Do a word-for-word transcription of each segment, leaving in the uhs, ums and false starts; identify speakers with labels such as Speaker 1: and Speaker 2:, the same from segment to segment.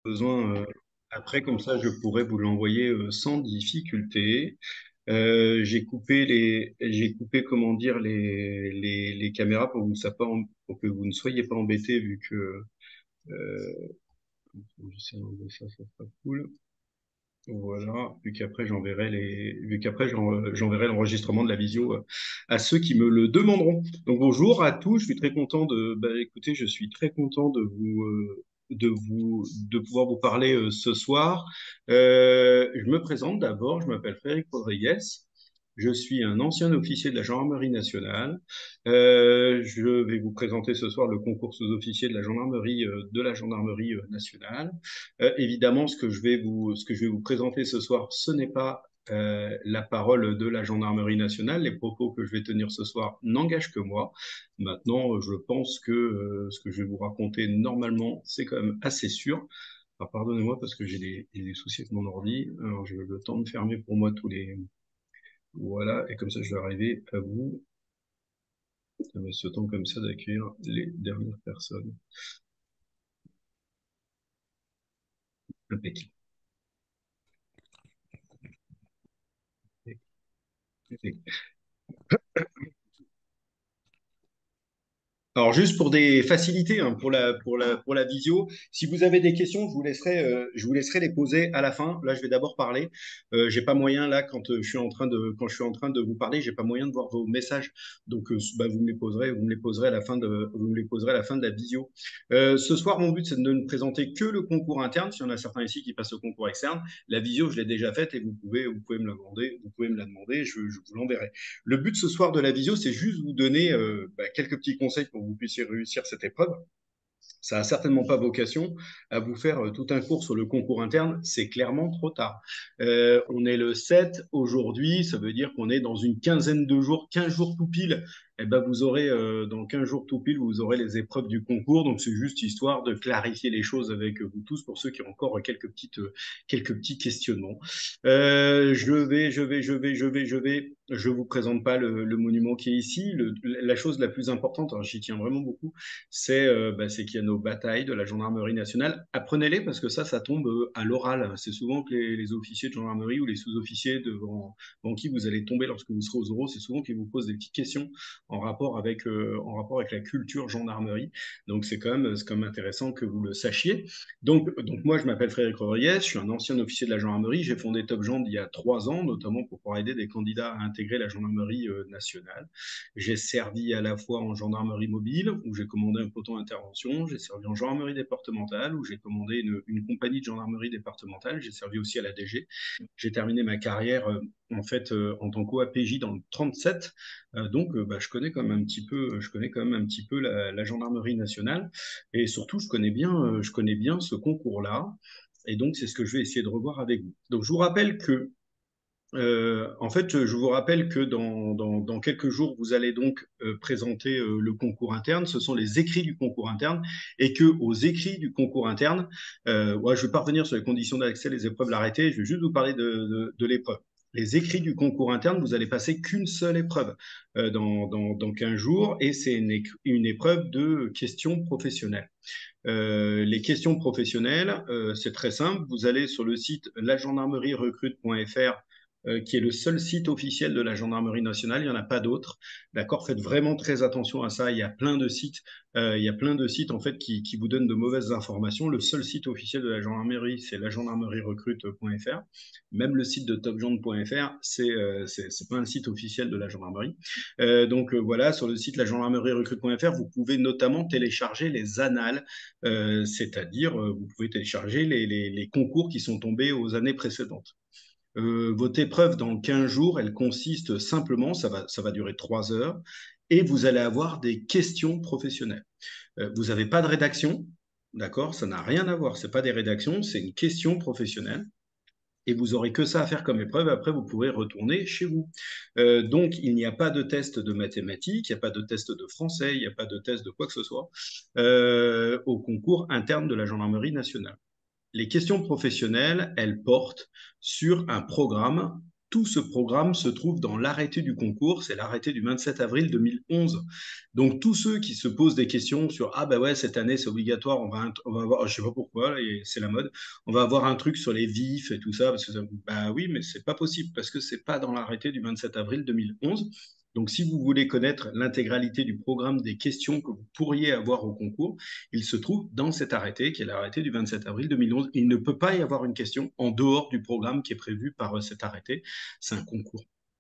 Speaker 1: besoin euh, après, comme ça, je pourrais vous l'envoyer euh, sans difficulté. Euh, j'ai coupé les, j'ai coupé, comment dire, les, les, les caméras pour que vous ne soyez pas, em- pour que vous ne soyez pas embêtés vu que, euh, j'essaie d'enlever ça, ça sera cool. Voilà, vu qu'après j'enverrai les, vu qu'après j'en- j'enverrai l'enregistrement de la visio euh, à ceux qui me le demanderont. Donc bonjour à tous, je suis très content de, bah, écoutez, je suis très content de vous, euh, de vous, de pouvoir vous parler euh, ce soir. Euh, je me présente d'abord, je m'appelle Frédéric Rodriguez. Je suis un ancien officier de la gendarmerie nationale. Euh, je vais vous présenter ce soir le concours sous-officier de la gendarmerie, euh, de la gendarmerie euh, nationale. Euh, évidemment, ce que je vais vous, ce que je vais vous présenter ce soir, ce n'est pas euh, la parole de la gendarmerie nationale. Les propos que je vais tenir ce soir n'engagent que moi. Maintenant, je pense que euh, ce que je vais vous raconter normalement, c'est quand même assez sûr. Alors, pardonnez-moi parce que j'ai des, des soucis avec mon ordi. Alors, j'ai le temps de fermer pour moi tous les... Voilà, et comme ça, je vais arriver à vous. Ça me ce temps comme ça d'accueillir les dernières personnes. Impeccable. Alors juste pour des facilités, hein, pour la, pour la, pour la visio, si vous avez des questions, je vous laisserai, euh, je vous laisserai les poser à la fin. Là, je vais d'abord parler. Euh, j'ai pas moyen là quand euh, je suis en train de, quand je suis en train de vous parler, j'ai pas moyen de voir vos messages. Donc, euh, bah, vous me les poserez, vous me les poserez à la fin de, vous me les poserez à la fin de la visio. Euh, ce soir, mon but c'est de ne présenter que le concours interne. Si on a certains ici qui passent au concours externe, la visio, je l'ai déjà faite et vous pouvez, vous pouvez me la demander, vous pouvez me la demander, je, je vous l'enverrai. Le but ce soir de la visio, c'est juste vous donner euh, bah, quelques petits conseils pour que vous puissiez réussir cette épreuve. Ça n'a certainement pas vocation à vous faire euh, tout un cours sur le concours interne. C'est clairement trop tard. Euh, on est le sept aujourd'hui. Ça veut dire qu'on est dans une quinzaine de jours, quinze jours tout pile. Et ben, vous aurez, euh, dans quinze jours tout pile, vous aurez les épreuves du concours. Donc, c'est juste histoire de clarifier les choses avec vous tous pour ceux qui ont encore quelques petites, euh, quelques petits questionnements. Euh, je vais, je vais, je vais, je vais, je vais. Je vous présente pas le, le monument qui est ici. Le, la chose la plus importante, hein, j'y tiens vraiment beaucoup, c'est euh, bah, c'est qu'il y a nos batailles de la gendarmerie nationale. Apprenez-les parce que ça, ça tombe euh, à l'oral. C'est souvent que les, les officiers de gendarmerie ou les sous-officiers devant, devant qui vous allez tomber lorsque vous serez aux oraux, c'est souvent qu'ils vous posent des petites questions en rapport avec, euh, en rapport avec la culture gendarmerie. Donc, c'est quand même, c'est quand même intéressant que vous le sachiez. Donc, donc moi, je m'appelle Frédéric Rodriguez, je suis un ancien officier de la gendarmerie. J'ai fondé Top Gen il y a trois ans, notamment pour pouvoir aider des candidats à intégrer la gendarmerie euh, nationale. J'ai servi à la fois en gendarmerie mobile, où j'ai commandé un peloton d'intervention. J'ai servi en gendarmerie départementale, où j'ai commandé une, une compagnie de gendarmerie départementale. J'ai servi aussi à la D G. J'ai terminé ma carrière euh, en fait euh, en tant qu'O A P J dans le trente-sept. Euh, donc, euh, bah, je connais quand même un petit peu, je connais quand même un petit peu la, la gendarmerie nationale. Et surtout, je connais bien, euh, je connais bien ce concours-là. Et donc, c'est ce que je vais essayer de revoir avec vous. Donc, je vous rappelle que euh, en fait, je vous rappelle que dans, dans, dans quelques jours, vous allez donc euh, présenter euh, le concours interne. Ce sont les écrits du concours interne et que aux écrits du concours interne, euh, ouais, je ne vais pas revenir sur les conditions d'accès, les épreuves, l'arrêté. Je vais juste vous parler de, de, de l'épreuve. Les écrits du concours interne, vous allez passer qu'une seule épreuve euh, dans, dans, dans quinze jours et c'est une, une épreuve de questions professionnelles. Euh, les questions professionnelles, euh, c'est très simple. Vous allez sur le site la gendarmerie recrute point F R, euh, qui est le seul site officiel de la gendarmerie nationale. Il n'y en a pas d'autres. D'accord? Faites vraiment très attention à ça. Il y a plein de sites, euh, il y a plein de sites en fait qui, qui vous donnent de mauvaises informations. Le seul site officiel de la gendarmerie, c'est la gendarmerie recrute point F R. Même le site de topgen point F R, c'est euh, c'est c'est pas un site officiel de la gendarmerie. Euh, donc euh, voilà, sur le site la gendarmerie recrute point F R, vous pouvez notamment télécharger les annales, euh, c'est-à-dire euh, vous pouvez télécharger les, les, les concours qui sont tombés aux années précédentes. Euh, votre épreuve dans quinze jours, elle consiste simplement, ça va, ça va durer trois heures, et vous allez avoir des questions professionnelles. Euh, vous n'avez pas de rédaction, d'accord? Ça n'a rien à voir, c'est pas des rédactions, c'est une question professionnelle. Et vous aurez que ça à faire comme épreuve. Après, vous pourrez retourner chez vous. Euh, donc, il n'y a pas de test de mathématiques, il n'y a pas de test de français, il n'y a pas de test de quoi que ce soit euh, au concours interne de la gendarmerie nationale. Les questions professionnelles, elles portent sur un programme tout ce programme se trouve dans l'arrêté du concours, c'est l'arrêté du vingt-sept avril deux mille onze. Donc tous ceux qui se posent des questions sur ah ben ouais cette année c'est obligatoire, on va on va avoir, je sais pas pourquoi, c'est la mode, on va avoir un truc sur les vifs et tout ça parce que ça, bah oui mais c'est pas possible parce que c'est pas dans l'arrêté du vingt-sept avril deux mille onze. Donc si vous voulez connaître l'intégralité du programme des questions que vous pourriez avoir au concours, il se trouve dans cet arrêté qui est l'arrêté du vingt-sept avril deux mille onze. Il ne peut pas y avoir une question en dehors du programme qui est prévu par cet arrêté. C'est un concours.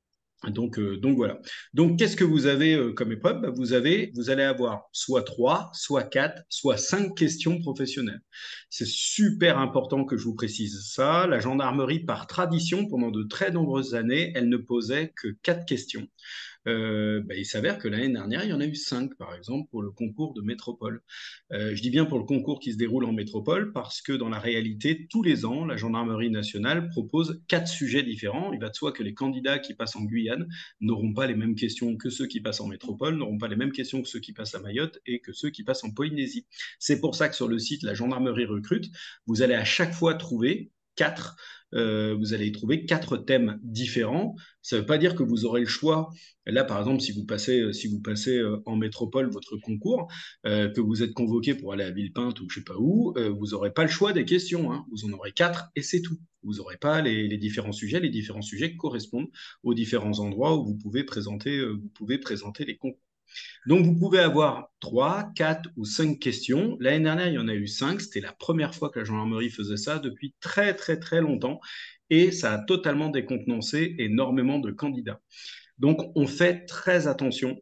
Speaker 1: Donc, euh, donc voilà. Donc, qu'est-ce que vous avez euh, comme épreuve? Bah, vous avez, vous allez avoir soit trois, soit quatre, soit cinq questions professionnelles. C'est super important que je vous précise ça. La gendarmerie, par tradition, pendant de très nombreuses années, elle ne posait que quatre questions. Euh, bah, il s'avère que l'année dernière, il y en a eu cinq, par exemple, pour le concours de métropole. Euh, je dis bien pour le concours qui se déroule en métropole, parce que dans la réalité, tous les ans, la gendarmerie nationale propose quatre sujets différents. Il va de soi que les candidats qui passent en Guyane n'auront pas les mêmes questions que ceux qui passent en métropole, n'auront pas les mêmes questions que ceux qui passent à Mayotte et que ceux qui passent en Polynésie. C'est pour ça que sur le site La Gendarmerie Recrute, vous allez à chaque fois trouver quatre, euh, vous allez y trouver quatre thèmes différents. Ça ne veut pas dire que vous aurez le choix. Là, par exemple, si vous passez, si vous passez en métropole votre concours, euh, que vous êtes convoqué pour aller à Villepinte ou je sais pas où, euh, vous n'aurez pas le choix des questions. Hein. Vous en aurez quatre et c'est tout. Vous n'aurez pas les, les, différents sujets. Les différents sujets correspondent aux différents endroits où vous pouvez présenter, euh, vous pouvez présenter les concours. Donc, vous pouvez avoir trois, quatre ou cinq questions. L'année dernière, il y en a eu cinq. C'était la première fois que la gendarmerie faisait ça depuis très, très, très longtemps. Et ça a totalement décontenancé énormément de candidats. Donc, on fait très attention.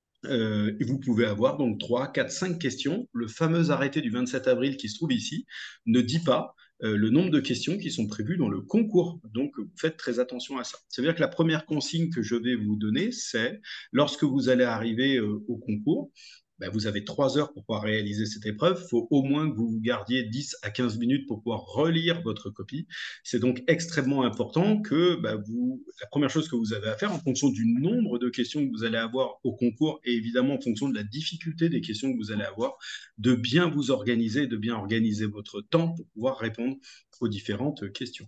Speaker 1: Euh, et vous pouvez avoir donc trois, quatre, cinq questions. Le fameux arrêté du vingt-sept avril qui se trouve ici ne dit pas euh, le nombre de questions qui sont prévues dans le concours. Donc, vous faites très attention à ça. Ça veut dire que la première consigne que je vais vous donner, c'est lorsque vous allez arriver euh, au concours, ben, vous avez trois heures pour pouvoir réaliser cette épreuve. Il faut au moins que vous vous gardiez dix à quinze minutes pour pouvoir relire votre copie. C'est donc extrêmement important que ben, vous, la première chose que vous avez à faire en fonction du nombre de questions que vous allez avoir au concours et évidemment en fonction de la difficulté des questions que vous allez avoir, de bien vous organiser, de bien organiser votre temps pour pouvoir répondre aux différentes questions.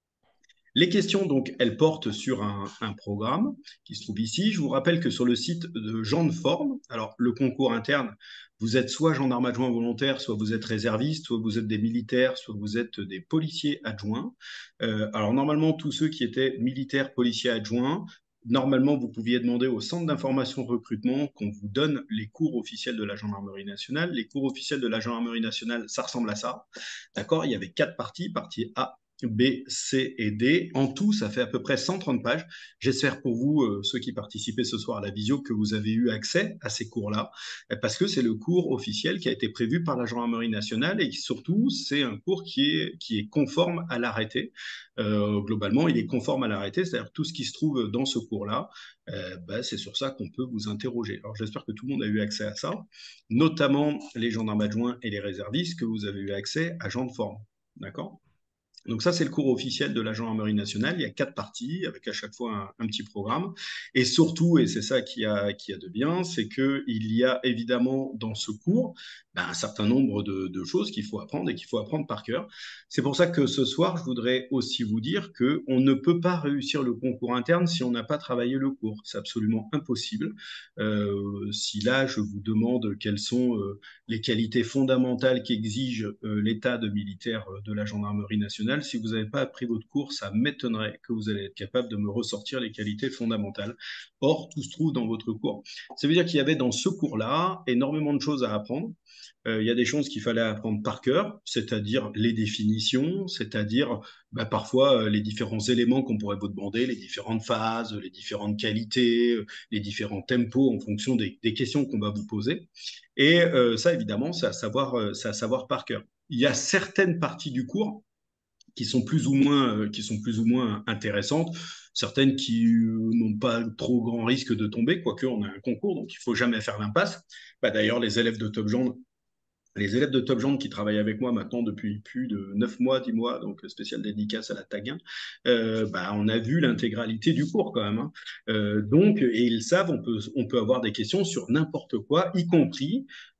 Speaker 1: Les questions, donc, elles portent sur un, un, programme qui se trouve ici. Je vous rappelle que sur le site de Gens de Forme, alors le concours interne, vous êtes soit gendarme adjoint volontaire, soit vous êtes réserviste, soit vous êtes des militaires, soit vous êtes des policiers adjoints. Euh, alors normalement, tous ceux qui étaient militaires, policiers adjoints, normalement, vous pouviez demander au centre d'information recrutement qu'on vous donne les cours officiels de la gendarmerie nationale. Les cours officiels de la gendarmerie nationale, ça ressemble à ça. D'accord? Il y avait quatre parties. Partie A, B, C et D. En tout, ça fait à peu près cent trente pages. J'espère pour vous, euh, ceux qui participaient ce soir à la visio, que vous avez eu accès à ces cours-là, parce que c'est le cours officiel qui a été prévu par la gendarmerie nationale et surtout, c'est un cours qui est, qui est conforme à l'arrêté. Euh, globalement, il est conforme à l'arrêté, c'est-à-dire tout ce qui se trouve dans ce cours-là, euh, bah, c'est sur ça qu'on peut vous interroger. Alors, j'espère que tout le monde a eu accès à ça, notamment les gendarmes adjoints et les réservistes, que vous avez eu accès à Gens de Forme. D'accord? Donc ça, c'est le cours officiel de la gendarmerie nationale. Il y a quatre parties, avec à chaque fois un, un petit programme. Et surtout, et c'est ça qui a, qui a de bien, c'est qu'il y a évidemment dans ce cours ben, un certain nombre de, de choses qu'il faut apprendre et qu'il faut apprendre par cœur. C'est pour ça que ce soir, je voudrais aussi vous dire qu'on ne peut pas réussir le concours interne si on n'a pas travaillé le cours. C'est absolument impossible. Euh, si là, je vous demande quelles sont euh, les qualités fondamentales qu'exige euh, l'état de militaire de la gendarmerie nationale, si vous n'avez pas appris votre cours, ça m'étonnerait que vous allez être capable de me ressortir les qualités fondamentales. Or, tout se trouve dans votre cours. Ça veut dire qu'il y avait dans ce cours-là énormément de choses à apprendre. Euh, il y a des choses qu'il fallait apprendre par cœur, c'est-à-dire les définitions, c'est-à-dire bah, parfois euh, les différents éléments qu'on pourrait vous demander, les différentes phases, les différentes qualités, euh, les différents tempos en fonction des, des questions qu'on va vous poser. Et euh, ça, évidemment, c'est à savoir, euh, c'est à savoir par cœur. Il y a certaines parties du cours qui sont plus ou moins, euh, qui sont plus ou moins intéressantes, certaines qui euh, n'ont pas trop grand risque de tomber, quoique on a un concours, donc il faut jamais faire l'impasse. Bah, d'ailleurs, les élèves de Top Gendre les élèves de Top Gendre qui travaillent avec moi maintenant depuis plus de neuf mois, dix mois, donc spécial dédicace à la Taguin, euh, bah, on a vu l'intégralité du cours quand même. Hein. Euh, donc, et ils savent, on peut, on peut avoir des questions sur n'importe quoi, y compris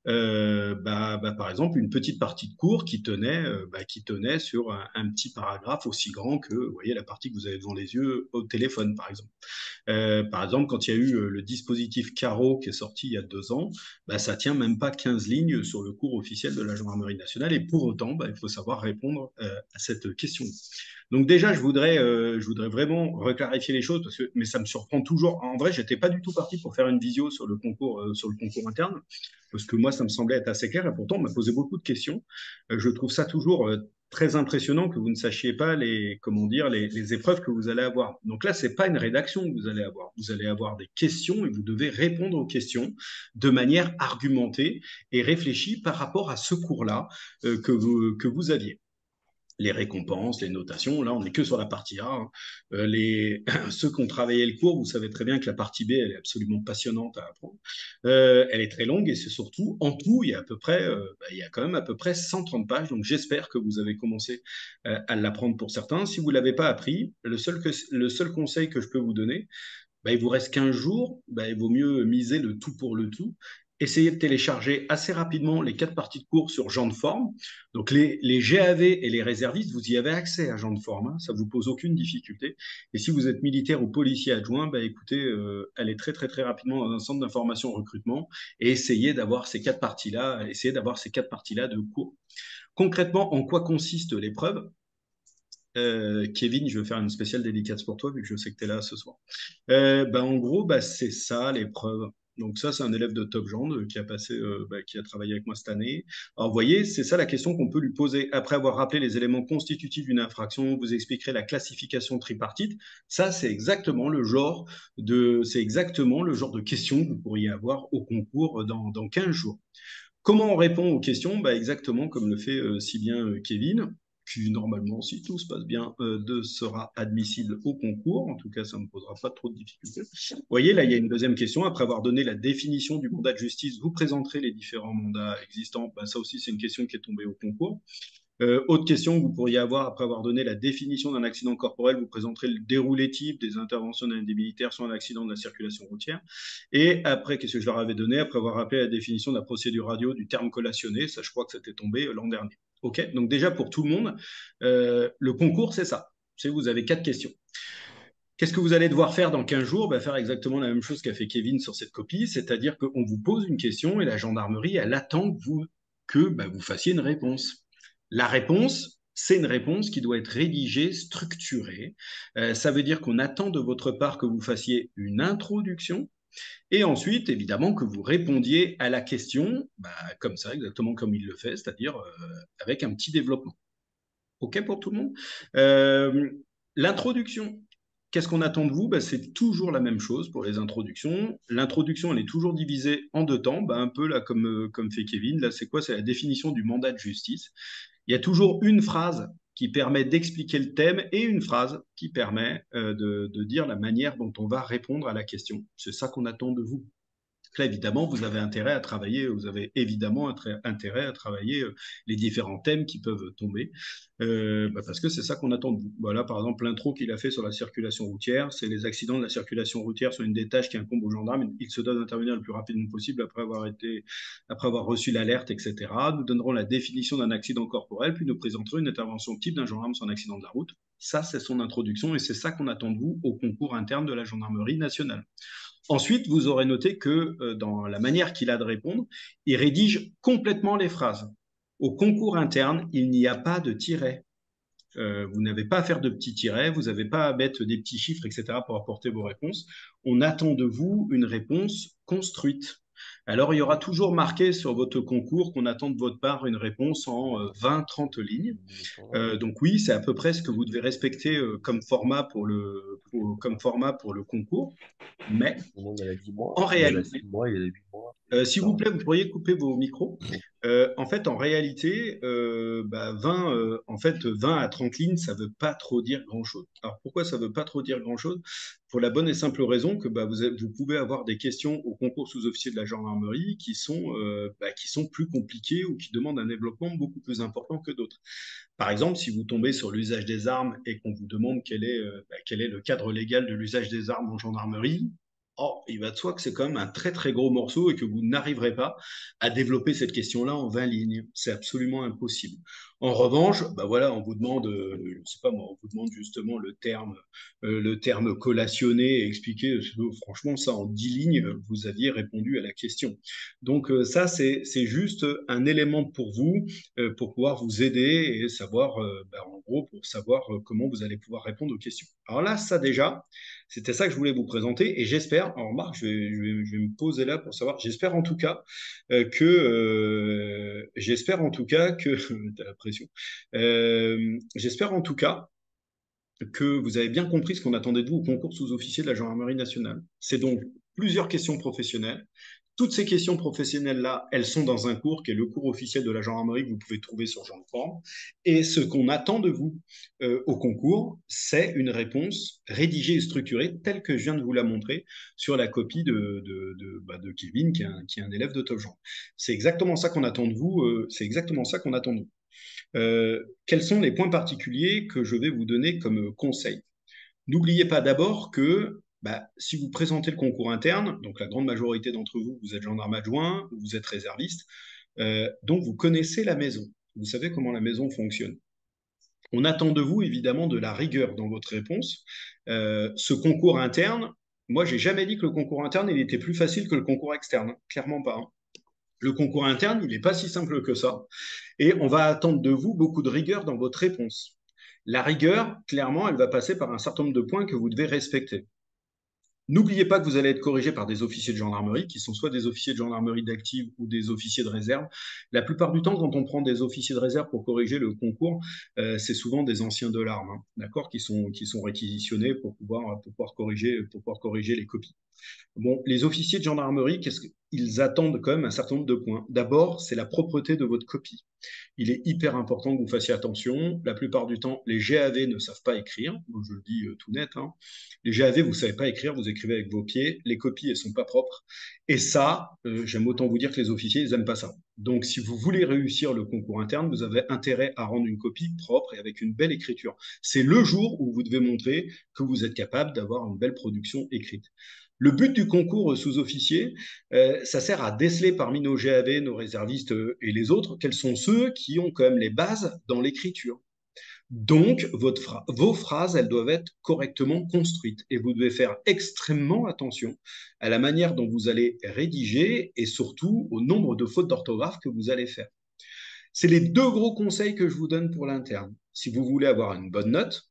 Speaker 1: euh, bah, bah, par exemple, une petite partie de cours qui tenait, euh, bah, qui tenait sur un, un petit paragraphe aussi grand que, vous voyez, la partie que vous avez devant les yeux au téléphone, par exemple. Euh, par exemple, quand il y a eu euh, le dispositif Caro qui est sorti il y a deux ans, bah, ça tient même pas quinze lignes sur le cours officiel de la gendarmerie nationale. Et pour autant, bah, il faut savoir répondre euh, à cette question. Donc déjà, je voudrais, euh, je voudrais vraiment reclarifier les choses parce que, mais ça me surprend toujours. En vrai, j'étais pas du tout parti pour faire une visio sur le concours, euh, sur le concours interne, parce que moi, ça me semblait être assez clair. Et pourtant, on m'a posé beaucoup de questions. Euh, je trouve ça toujours euh, très impressionnant que vous ne sachiez pas les, comment dire, les, les épreuves que vous allez avoir. Donc là, c'est pas une rédaction que vous allez avoir. Vous allez avoir des questions et vous devez répondre aux questions de manière argumentée et réfléchie par rapport à ce cours-là euh, que vous, que vous aviez. Les récompenses, les notations, là on n'est que sur la partie A. Hein. Euh, les... Ceux qui ont travaillé le cours, vous savez très bien que la partie B, elle est absolument passionnante à apprendre. Euh, elle est très longue et c'est surtout, en tout, il y a à peu près, euh, bah, il y a quand même à peu près cent trente pages. Donc j'espère que vous avez commencé euh, à l'apprendre pour certains. Si vous ne l'avez pas appris, le seul, que, le seul conseil que je peux vous donner, bah, il vous reste quinze jours, bah, il vaut mieux miser le tout pour le tout. Essayez de télécharger assez rapidement les quatre parties de cours sur Jean de Forme. Donc les, les G A V et les réservistes, vous y avez accès à Jean de Forme, hein, ça ne vous pose aucune difficulté. Et si vous êtes militaire ou policier adjoint, bah, écoutez, euh, allez très très très rapidement dans un centre d'information recrutement et essayez d'avoir ces quatre parties-là, essayez d'avoir ces quatre parties-là de cours. Concrètement, en quoi consiste l'épreuve? Euh, Kevin, je vais faire une spéciale dédicace pour toi, vu que je sais que tu es là ce soir. Euh, bah, en gros, bah, c'est ça l'épreuve. Donc ça, c'est un élève de Top Gend euh, qui a passé, euh, bah, qui a travaillé avec moi cette année. Alors, vous voyez, c'est ça la question qu'on peut lui poser. Après avoir rappelé les éléments constitutifs d'une infraction, vous expliquerez la classification tripartite. Ça, c'est exactement le genre de, c'est exactement le genre de questions que vous pourriez avoir au concours dans, dans quinze jours. Comment on répond aux questions? Bah, exactement comme le fait euh, si bien euh, Kevin, qui normalement, si tout se passe bien, euh, de, sera admissible au concours. En tout cas, ça ne me posera pas trop de difficultés. Vous voyez, là, il y a une deuxième question. Après avoir donné la définition du mandat de justice, vous présenterez les différents mandats existants. Bah, ça aussi, c'est une question qui est tombée au concours. Euh, autre question que vous pourriez avoir après avoir donné la définition d'un accident corporel, vous présenterez le déroulé type des interventions d'un des militaires sur un accident de la circulation routière. Et après, qu'est-ce que je leur avais donné? Après avoir rappelé la définition de la procédure radio du terme collationné, ça je crois que c'était tombé l'an dernier. OK. Donc déjà pour tout le monde, euh, le concours, c'est ça. C'est vous avez quatre questions. Qu'est-ce que vous allez devoir faire dans quinze jours? Bah, faire exactement la même chose qu'a fait Kevin sur cette copie, c'est-à-dire qu'on vous pose une question et la gendarmerie, elle attend que vous, que, bah, vous fassiez une réponse. La réponse, c'est une réponse qui doit être rédigée, structurée. Euh, ça veut dire qu'on attend de votre part que vous fassiez une introduction et ensuite, évidemment, que vous répondiez à la question, bah, comme ça, exactement comme il le fait, c'est-à-dire euh, avec un petit développement. OK pour tout le monde? Euh, L'introduction. Qu'est-ce qu'on attend de vous? Ben, c'est toujours la même chose pour les introductions. L'introduction, elle est toujours divisée en deux temps, ben, un peu là comme, euh, comme fait Kevin. Là, c'est quoi? C'est la définition du mandat de justice. Il y a toujours une phrase qui permet d'expliquer le thème et une phrase qui permet euh, de, de dire la manière dont on va répondre à la question. C'est ça qu'on attend de vous. Là, évidemment, vous avez intérêt à travailler, vous avez évidemment intérêt à travailler euh, les différents thèmes qui peuvent tomber, euh, bah parce que c'est ça qu'on attend de vous. Voilà, par exemple, l'intro qu'il a fait sur la circulation routière, c'est les accidents de la circulation routière sont une des tâches qui incombe aux gendarmes. Il se doit d'intervenir le plus rapidement possible après avoir été, après avoir reçu l'alerte, et cetera. Nous donnerons la définition d'un accident corporel, puis nous présenterons une intervention type d'un gendarme sur un accident de la route. Ça, c'est son introduction et c'est ça qu'on attend de vous au concours interne de la gendarmerie nationale. Ensuite, vous aurez noté que euh, dans la manière qu'il a de répondre, il rédige complètement les phrases. Au concours interne, il n'y a pas de tiret. Euh, vous n'avez pas à faire de petits tirets, vous n'avez pas à mettre des petits chiffres, et cetera pour apporter vos réponses. On attend de vous une réponse construite. Alors, il y aura toujours marqué sur votre concours qu'on attend de votre part une réponse en euh, vingt trente lignes. Euh, donc oui, c'est à peu près ce que vous devez respecter euh, comme format pour le, pour- comme format pour le concours. Mais
Speaker 2: Non, il y en a dix mois,
Speaker 1: en
Speaker 2: il y en a
Speaker 1: réalité,
Speaker 2: six mois, il y en a huit mois,
Speaker 1: euh,
Speaker 2: et
Speaker 1: s'il vous
Speaker 2: cetera.
Speaker 1: plaît, vous pourriez couper vos micros. Euh, en fait, en réalité, euh, bah, vingt, euh, en fait, vingt à trente lignes, ça ne veut pas trop dire grand-chose. Alors pourquoi ça ne veut pas trop dire grand-chose? Pour la bonne et simple raison que bah, vous, avez- vous pouvez avoir des questions au concours sous-officier de la gendarmerie qui sont, euh, bah, qui sont plus compliquées ou qui demandent un développement beaucoup plus important que d'autres. Par exemple, si vous tombez sur l'usage des armes et qu'on vous demande quel est, euh, bah, quel est le cadre légal de l'usage des armes en gendarmerie, Oh, il va de soi que c'est quand même un très très gros morceau et que vous n'arriverez pas à développer cette question-là en vingt lignes. C'est absolument impossible. En revanche, bah voilà, on vous demande, euh, je sais pas moi, on vous demande justement le terme, euh, le terme collationné et expliquer. euh, Franchement, ça en dix lignes, vous aviez répondu à la question. Donc euh, ça, c'est c'est juste un élément pour vous, euh, pour pouvoir vous aider et savoir, euh, bah, en gros, pour savoir euh, comment vous allez pouvoir répondre aux questions. Alors là, ça déjà. C'était ça que je voulais vous présenter et j'espère, en remarque, je vais, je vais- je vais me poser là pour savoir, j'espère en tout cas euh, que, euh, j'espère en tout cas que, t'as la pression. Euh, j'espère en tout cas que vous avez bien compris ce qu'on attendait de vous au concours sous-officier de la gendarmerie nationale. C'est donc plusieurs questions professionnelles. Toutes ces questions professionnelles-là, elles sont dans un cours qui est le cours officiel de la gendarmerie que vous pouvez trouver sur Genform. Et ce qu'on attend de vous euh, au concours, c'est une réponse rédigée et structurée telle que je viens de vous la montrer sur la copie de, de, de, bah, de Kevin, qui est, un, qui est un élève de Top Jean. C'est exactement ça qu'on attend de vous. Euh, c'est exactement ça qu'on attend de vous. Euh, quels sont les points particuliers que je vais vous donner comme conseil? N'oubliez pas d'abord que bah, si vous présentez le concours interne, donc la grande majorité d'entre vous, vous êtes gendarme adjoint ou vous êtes réserviste, euh, donc vous connaissez la maison. Vous savez comment la maison fonctionne. On attend de vous évidemment de la rigueur dans votre réponse. Euh, ce concours interne, moi j'ai jamais dit que le concours interne il était plus facile que le concours externe, clairement pas. Hein. Le concours interne, il n'est pas si simple que ça. Et on va attendre de vous beaucoup de rigueur dans votre réponse. La rigueur, clairement, elle va passer par un certain nombre de points que vous devez respecter. N'oubliez pas que vous allez être corrigé par des officiers de gendarmerie, qui sont soit des officiers de gendarmerie d'active ou des officiers de réserve. La plupart du temps, quand on prend des officiers de réserve pour corriger le concours, euh, c'est souvent des anciens de l'arme, hein, d'accord, qui sont, qui sont réquisitionnés pour pouvoir, pour pouvoir corriger, pour pouvoir corriger les copies. Bon, les officiers de gendarmerie, qu'est-ce qu'ils attendent quand même un certain nombre de points. D'abord, c'est la propreté de votre copie. Il est hyper important que vous fassiez attention. La plupart du temps, les G A V ne savent pas écrire. Donc, je le dis euh, tout net. Hein. Les G A V, vous ne savez pas écrire, vous écrivez avec vos pieds. Les copies, elles ne sont pas propres. Et ça, euh, j'aime autant vous dire que les officiers, ils n'aiment pas ça. Donc, si vous voulez réussir le concours interne, vous avez intérêt à rendre une copie propre et avec une belle écriture. C'est le jour où vous devez montrer que vous êtes capable d'avoir une belle production écrite. Le but du concours sous-officier, euh, ça sert à déceler parmi nos G A V, nos réservistes euh, et les autres, quels sont ceux qui ont quand même les bases dans l'écriture. Donc, votre phra- vos phrases, elles doivent être correctement construites et vous devez faire extrêmement attention à la manière dont vous allez rédiger et surtout au nombre de fautes d'orthographe que vous allez faire. C'est les deux gros conseils que je vous donne pour l'interne. Si vous voulez avoir une bonne note,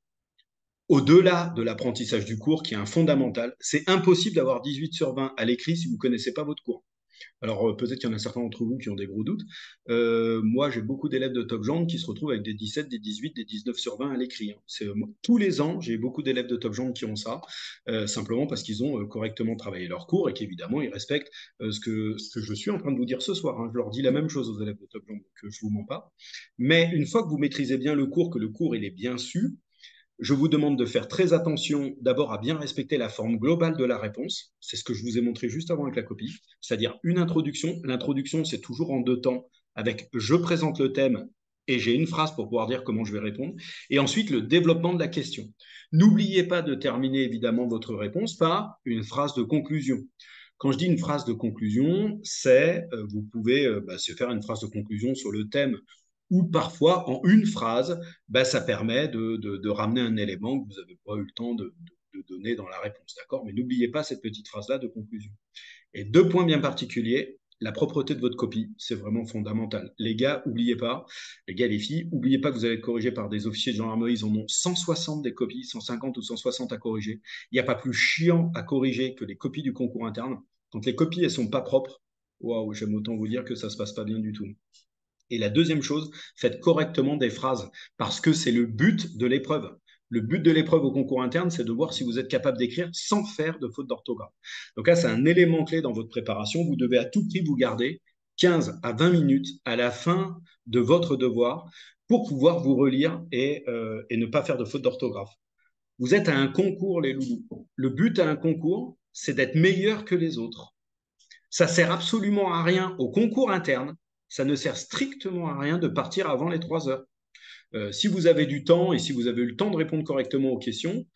Speaker 1: au-delà de l'apprentissage du cours, qui est un fondamental, c'est impossible d'avoir dix-huit sur vingt à l'écrit si vous ne connaissez pas votre cours. Alors euh, peut-être qu'il y en a certains d'entre vous qui ont des gros doutes. Euh, moi, j'ai beaucoup d'élèves de Top Gens qui se retrouvent avec des dix-sept, des dix-huit, des dix-neuf sur vingt à l'écrit. Hein. C'est, euh, moi, tous les ans, j'ai beaucoup d'élèves de Top Gens qui ont ça, euh, simplement parce qu'ils ont euh, correctement travaillé leur cours et qu'évidemment, ils respectent euh, ce, que, ce que je suis en train de vous dire ce soir. Hein. Je leur dis la même chose aux élèves de Top Gens, donc euh, je ne vous mens pas. Mais une fois que vous maîtrisez bien le cours, que le cours il est bien su, je vous demande de faire très attention d'abord à bien respecter la forme globale de la réponse. C'est ce que je vous ai montré juste avant avec la copie, c'est-à-dire une introduction. L'introduction, c'est toujours en deux temps, avec je présente le thème et j'ai une phrase pour pouvoir dire comment je vais répondre. Et ensuite, le développement de la question. N'oubliez pas de terminer évidemment votre réponse par une phrase de conclusion. Quand je dis une phrase de conclusion, c'est, euh, vous pouvez euh, bah, se faire une phrase de conclusion sur le thème ou parfois en une phrase, bah, ça permet de, de, de, ramener un élément que vous n'avez pas eu le temps de, de, de donner dans la réponse. D'accord. Mais n'oubliez pas cette petite phrase-là de conclusion. Et deux points bien particuliers. La propreté de votre copie, c'est vraiment fondamental. Les gars, n'oubliez pas, les gars, les filles, n'oubliez pas que vous allez être corrigé par des officiers de gendarmerie. Ils en ont cent soixante des copies, cent cinquante ou cent soixante à corriger. Il n'y a pas plus chiant à corriger que les copies du concours interne. Quand les copies, elles sont pas propres, waouh, j'aime autant vous dire que ça se passe pas bien du tout. Et la deuxième chose, faites correctement des phrases, parce que c'est le but de l'épreuve. Le but de l'épreuve au concours interne, c'est de voir si vous êtes capable d'écrire sans faire de faute d'orthographe. Donc là, c'est un élément clé dans votre préparation. Vous devez à tout prix vous garder quinze à vingt minutes à la fin de votre devoir pour pouvoir vous relire et, euh, et ne pas faire de faute d'orthographe. Vous êtes à un concours, les loulous. Le but à un concours, c'est d'être meilleur que les autres. Ça sert absolument à rien au concours interne. Ça ne sert strictement à rien de partir avant les trois heures. Euh, si vous avez du temps et si vous avez eu le temps de répondre correctement aux questions,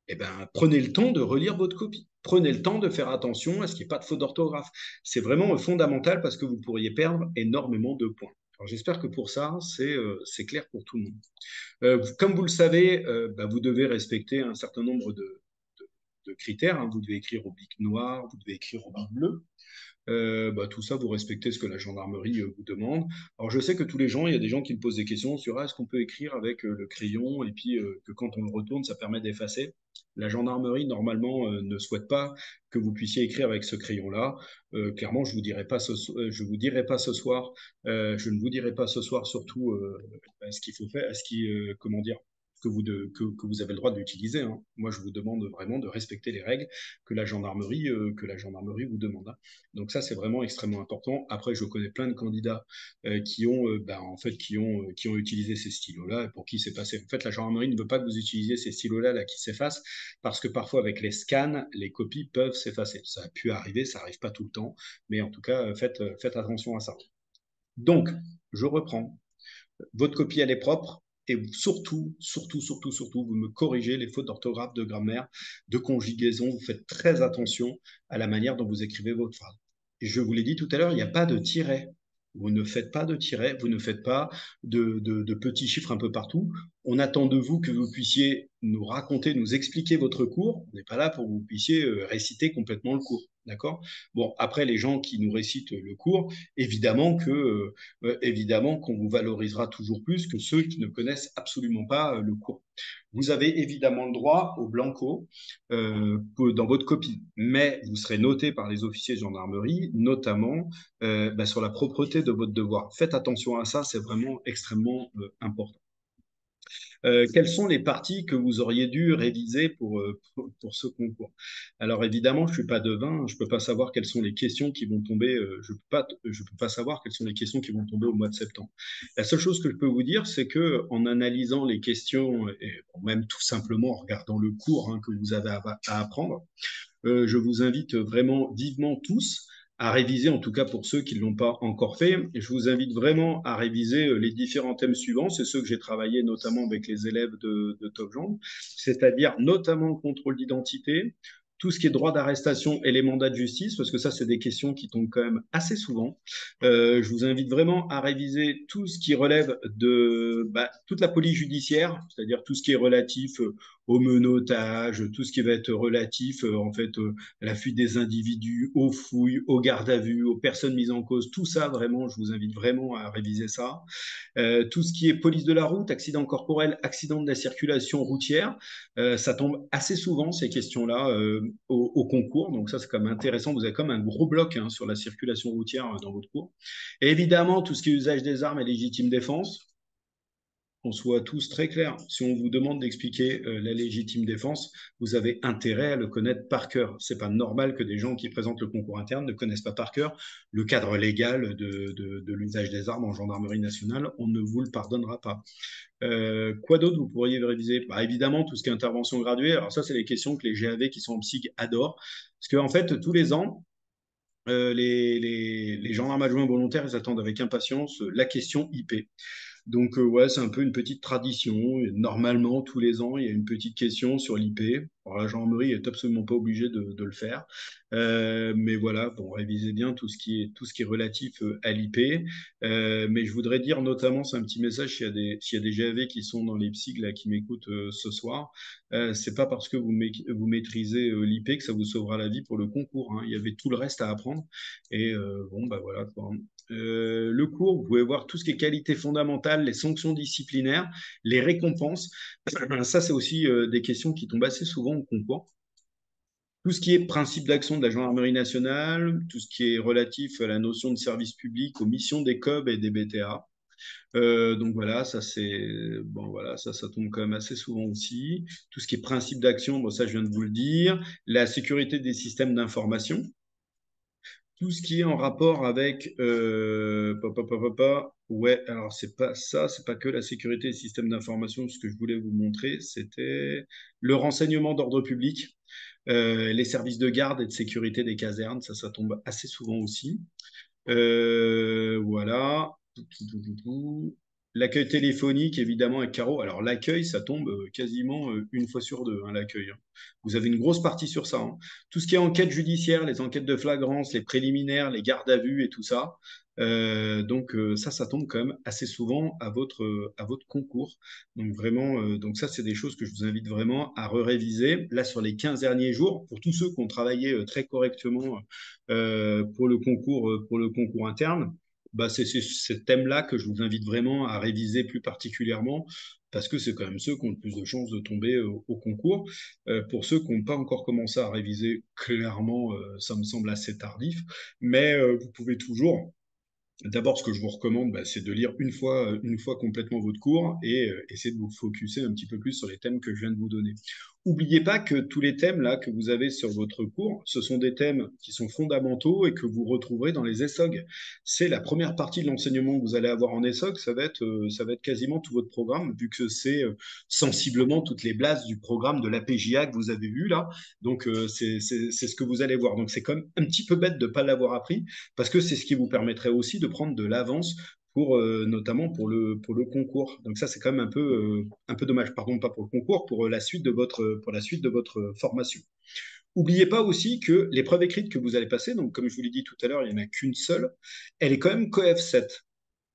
Speaker 1: eh ben, prenez le temps de relire votre copie. Prenez le temps de faire attention à ce qu'il n'y ait pas de faute d'orthographe. C'est vraiment euh, fondamental parce que vous pourriez perdre énormément de points. Alors j'espère que pour ça, c'est euh, c'est clair pour tout le monde. Euh, comme vous le savez, euh, bah, vous devez respecter un certain nombre de, de- de critères, hein. Vous devez écrire au bic noir, vous devez écrire au bic bleu. Euh, bah, tout ça, vous respectez ce que la gendarmerie euh, vous demande. Alors, je sais que tous les gens, il y a des gens qui me posent des questions sur ah, est-ce qu'on peut écrire avec euh, le crayon et puis euh, que quand on le retourne, ça permet d'effacer. La gendarmerie, normalement, euh, ne souhaite pas que vous puissiez écrire avec ce crayon-là. Euh, clairement, je vous dirai pas ce, so- euh, je vous dirai pas ce soir, euh, je ne vous dirai pas ce soir surtout euh, ce qu'il faut faire, ce qui, euh, comment dire, que vous, de, que, que vous avez le droit d'utiliser, hein. Moi, je vous demande vraiment de respecter les règles que la gendarmerie, euh, que la gendarmerie vous demande, hein. Donc ça, c'est vraiment extrêmement important. Après, je connais plein de candidats euh, qui ont, euh, ben, en fait, qui ont, euh, qui ont utilisé ces stylos-là et pour qui c'est passé. En fait, la gendarmerie ne veut pas que vous utilisiez ces stylos-là là, qui s'effacent parce que parfois, avec les scans, les copies peuvent s'effacer. Ça a pu arriver, ça n'arrive pas tout le temps, mais en tout cas, euh, faites, euh, faites attention à ça. Donc, je reprends. Votre copie, elle est propre. Et surtout, surtout, surtout, surtout, vous me corrigez les fautes d'orthographe, de grammaire, de conjugaison. Vous faites très attention à la manière dont vous écrivez votre phrase. Et je vous l'ai dit tout à l'heure, il n'y a pas de tiret. Vous ne faites pas de tiret, vous ne faites pas de, de, de petits chiffres un peu partout. On attend de vous que vous puissiez nous raconter, nous expliquer votre cours. On n'est pas là pour que vous puissiez euh, réciter complètement le cours. D'accord? Bon, après, les gens qui nous récitent le cours, évidemment que euh, euh, évidemment qu'on vous valorisera toujours plus que ceux qui ne connaissent absolument pas euh, le cours. Vous avez évidemment le droit au blanco euh, dans votre copie, mais vous serez noté par les officiers de gendarmerie, notamment euh, bah, sur la propreté de votre devoir. Faites attention à ça, c'est vraiment extrêmement euh, important. Euh, quelles sont les parties que vous auriez dû réviser pour, euh, pour, pour ce concours? Alors évidemment, je suis pas devin, je peux pas savoir quelles sont les questions qui vont tomber. Euh, je peux pas, je peux pas savoir quelles sont les questions qui vont tomber au mois de septembre. La seule chose que je peux vous dire, c'est que en analysant les questions et bon, même tout simplement en regardant le cours hein, que vous avez à, à apprendre, euh, je vous invite vraiment vivement tous à réviser, en tout cas pour ceux qui ne l'ont pas encore fait. Et je vous invite vraiment à réviser euh, les différents thèmes suivants. C'est ceux que j'ai travaillé notamment avec les élèves de, de Top Jambes, c'est-à-dire notamment le contrôle d'identité, tout ce qui est droit d'arrestation et les mandats de justice, parce que ça, c'est des questions qui tombent quand même assez souvent. Euh, je vous invite vraiment à réviser tout ce qui relève de bah, toute la police judiciaire, c'est-à-dire tout ce qui est relatif euh, au menottage, tout ce qui va être relatif euh, en fait euh, à la fuite des individus, aux fouilles, aux gardes à vue, aux personnes mises en cause, tout ça vraiment, je vous invite vraiment à réviser ça. Euh, tout ce qui est police de la route, accident corporel, accident de la circulation routière, euh, ça tombe assez souvent ces questions-là euh, au, au, concours, donc ça c'est quand même intéressant. Vous avez comme un gros bloc hein, sur la circulation routière euh, dans votre cours. Et évidemment tout ce qui est usage des armes et légitime défense, qu'on soit tous très clairs. Si on vous demande d'expliquer euh, la légitime défense, vous avez intérêt à le connaître par cœur. C'est pas normal que des gens qui présentent le concours interne ne connaissent pas par cœur le cadre légal de, de, de l'usage des armes en gendarmerie nationale. On ne vous le pardonnera pas. Euh, quoi d'autre vous pourriez réviser? Bah, évidemment, tout ce qui est intervention graduée. Alors ça, c'est les questions que les G A V qui sont en psych adorent. Parce qu'en en fait, tous les ans, euh, les, les, les gendarmes adjoints volontaires, ils attendent avec impatience la question I P. Donc, euh, ouais, c'est un peu une petite tradition. Et normalement, tous les ans, il y a une petite question sur l'I P. Alors, la gendarmerie est absolument pas obligée de, de le faire. Euh, mais voilà, bon, révisez bien tout ce qui est, tout ce qui est relatif euh, à l'I P. Euh, mais je voudrais dire notamment, c'est un petit message s'il y a des, s'il y a des G A V qui sont dans les psy là, qui m'écoutent euh, ce soir. Euh, c'est pas parce que vous, ma- vous maîtrisez euh, l'I P que ça vous sauvera la vie pour le concours, hein. Il y avait tout le reste à apprendre. Et euh, bon, bah voilà, quoi. Euh, le cours, vous pouvez voir tout ce qui est qualité fondamentale, les sanctions disciplinaires, les récompenses. Ça, c'est aussi euh, des questions qui tombent assez souvent au concours. Tout ce qui est principe d'action de la gendarmerie nationale, tout ce qui est relatif à la notion de service public, aux missions des C O B et des B T A. Euh, donc voilà, ça c'est bon voilà, ça ça tombe quand même assez souvent aussi. Tout ce qui est principe d'action, bon ça je viens de vous le dire. La sécurité des systèmes d'information, tout ce qui est en rapport avec euh, papa, papa, papa, ouais, alors c'est pas ça, c'est pas que la sécurité des systèmes d'information. Ce que je voulais vous montrer, c'était le renseignement d'ordre public, euh, les services de garde et de sécurité des casernes. Ça, ça tombe assez souvent aussi. Euh, voilà. Tout, tout, tout, tout, tout. L'accueil téléphonique, évidemment, avec Caro. Alors, l'accueil, ça tombe euh, quasiment euh, une fois sur deux, hein, l'accueil, hein. Vous avez une grosse partie sur ça, hein. Tout ce qui est enquête judiciaire, les enquêtes de flagrance, les préliminaires, les gardes à vue et tout ça. Euh, donc, euh, ça, ça tombe quand même assez souvent à votre, euh, à votre concours. Donc, vraiment, euh, donc ça, c'est des choses que je vous invite vraiment à re-réviser. Là, sur les quinze derniers jours, pour tous ceux qui ont travaillé euh, très correctement euh, pour le concours, euh, pour le concours interne, bah, c'est c'est ce thème-là que je vous invite vraiment à réviser plus particulièrement parce que c'est quand même ceux qui ont le plus de chances de tomber au, au concours. Euh, pour ceux qui n'ont pas encore commencé à réviser, clairement, euh, ça me semble assez tardif, mais euh, vous pouvez toujours. D'abord, ce que je vous recommande, bah, c'est de lire une fois, une fois complètement votre cours et euh, essayer de vous focuser un petit peu plus sur les thèmes que je viens de vous donner. N'oubliez pas que tous les thèmes là que vous avez sur votre cours, ce sont des thèmes qui sont fondamentaux et que vous retrouverez dans les E S O G. C'est la première partie de l'enseignement que vous allez avoir en E S O G. Ça va être, euh, ça va être quasiment tout votre programme, vu que c'est euh, sensiblement toutes les bases du programme de l'A P J A que vous avez vu là. Donc, euh, c'est c'est- c'est ce que vous allez voir. Donc, c'est quand même un petit peu bête de ne pas l'avoir appris parce que c'est ce qui vous permettrait aussi de prendre de l'avance pour euh, notamment pour le pour le concours. Donc ça c'est quand même un peu euh, un peu dommage. Pardon, pas pour le concours, pour la suite de votre pour la suite de votre formation. N'oubliez pas aussi que l'épreuve écrite que vous allez passer, donc comme je vous l'ai dit tout à l'heure, il n'y en a qu'une seule, elle est quand même coef sept.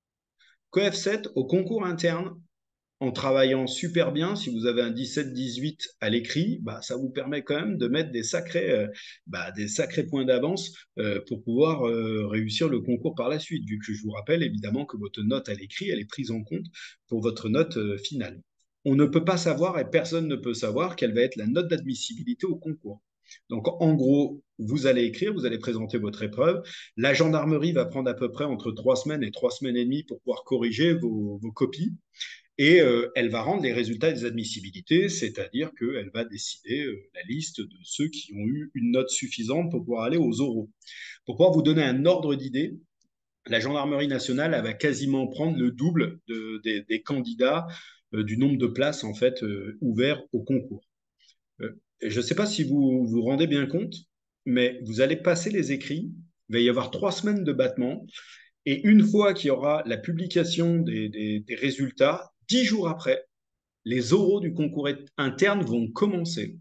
Speaker 1: coef sept au concours interne, en travaillant super bien, si vous avez un dix-sept dix-huit à l'écrit, bah, ça vous permet quand même de mettre des sacrés, euh, bah, des sacrés points d'avance euh, pour pouvoir euh, réussir le concours par la suite, vu que je vous rappelle évidemment que votre note à l'écrit, elle est prise en compte pour votre note euh, finale. On ne peut pas savoir, et personne ne peut savoir, quelle va être la note d'admissibilité au concours. Donc, en gros, vous allez écrire, vous allez présenter votre épreuve. La gendarmerie va prendre à peu près entre trois semaines et trois semaines et demie pour pouvoir corriger vos, vos copies et euh, elle va rendre les résultats des admissibilités, c'est-à-dire qu'elle va décider euh, la liste de ceux qui ont eu une note suffisante pour pouvoir aller aux oraux. Pour pouvoir vous donner un ordre d'idée, la gendarmerie nationale elle va quasiment prendre le double de, des, des candidats euh, du nombre de places en fait euh, ouverts au concours. Euh, je ne sais pas si vous vous rendez bien compte, mais vous allez passer les écrits, il va y avoir trois semaines de battement, et une fois qu'il y aura la publication des, des, des résultats, dix jours après, les oraux du concours interne vont commencer.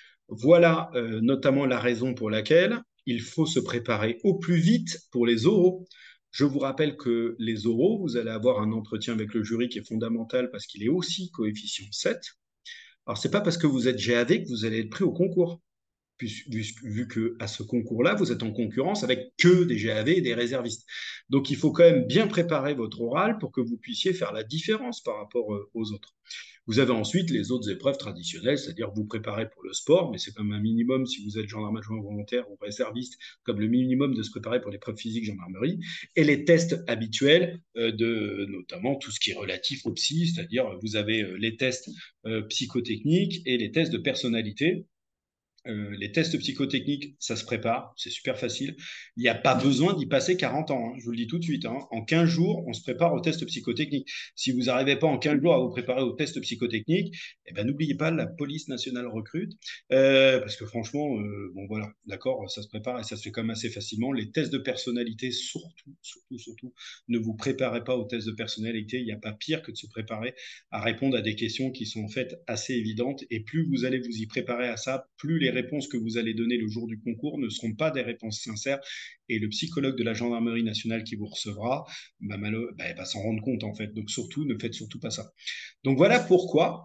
Speaker 1: Voilà euh, notamment la raison pour laquelle il faut se préparer au plus vite pour les oraux. Je vous rappelle que les oraux, vous allez avoir un entretien avec le jury qui est fondamental parce qu'il est aussi coefficient sept. Alors, ce n'est pas parce que vous êtes G A V que vous allez être pris au concours vu, vu que à ce concours-là, vous êtes en concurrence avec que des G A V et des réservistes. Donc, il faut quand même bien préparer votre oral pour que vous puissiez faire la différence par rapport euh, aux autres. Vous avez ensuite les autres épreuves traditionnelles, c'est-à-dire vous préparer pour le sport, mais c'est comme un minimum si vous êtes gendarme adjoint volontaire ou réserviste, comme le minimum de se préparer pour l'épreuve physique gendarmerie, et les tests habituels euh, de notamment tout ce qui est relatif au psy, c'est-à-dire vous avez euh, les tests euh, psychotechniques et les tests de personnalité. Euh, les tests psychotechniques, ça se prépare, c'est super facile. Il n'y a pas besoin d'y passer quarante ans, hein, je vous le dis tout de suite, hein. En quinze jours, on se prépare aux tests psychotechniques. Si vous n'arrivez pas en quinze jours à vous préparer aux tests psychotechniques, eh ben, n'oubliez pas, la police nationale recrute. Euh, parce que franchement, euh, bon voilà, d'accord, ça se prépare et ça se fait quand même assez facilement. Les tests de personnalité, surtout, surtout, surtout, ne vous préparez pas aux tests de personnalité. Il n'y a pas pire que de se préparer à répondre à des questions qui sont en fait assez évidentes. Et plus vous allez vous y préparer à ça, plus les réponses que vous allez donner le jour du concours ne seront pas des réponses sincères. Et le psychologue de la gendarmerie nationale qui vous recevra, bah, malo- bah, va s'en rendre compte en fait. Donc surtout, ne faites surtout pas ça. Donc voilà pourquoi.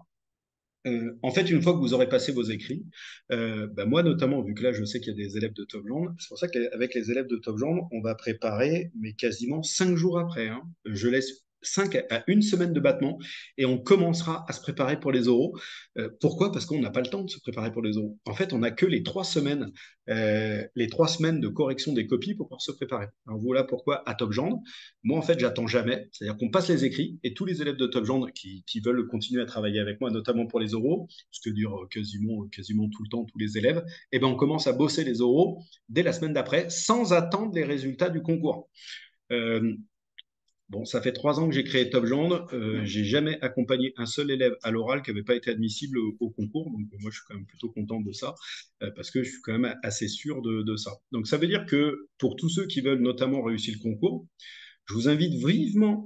Speaker 1: Euh, en fait, une fois que vous aurez passé vos écrits, euh, bah, moi notamment, vu que là je sais qu'il y a des élèves de Topland, c'est pour ça qu'avec les élèves de Topland, on va préparer, mais quasiment cinq jours après, hein. Je laisse cinq à une semaine de battement et on commencera à se préparer pour les oraux. Euh, pourquoi? Parce qu'on n'a pas le temps de se préparer pour les oraux. En fait, on n'a que les trois semaines, euh, les trois semaines de correction des copies pour pouvoir se préparer. Alors voilà pourquoi à Topgendre, moi en fait, j'attends jamais. C'est-à-dire qu'on passe les écrits et tous les élèves de Topgendre qui, qui veulent continuer à travailler avec moi, notamment pour les oraux, ce que dure quasiment, quasiment tout le temps tous les élèves, et ben on commence à bosser les oraux dès la semaine d'après sans attendre les résultats du concours. Euh, Bon, ça fait trois ans que j'ai créé Top Gendre. Euh, j'ai jamais accompagné un seul élève à l'oral qui n'avait pas été admissible au, au concours. Donc, moi, je suis quand même plutôt content de ça euh, parce que je suis quand même assez sûr de, de ça. Donc, ça veut dire que pour tous ceux qui veulent notamment réussir le concours, je vous invite vivement,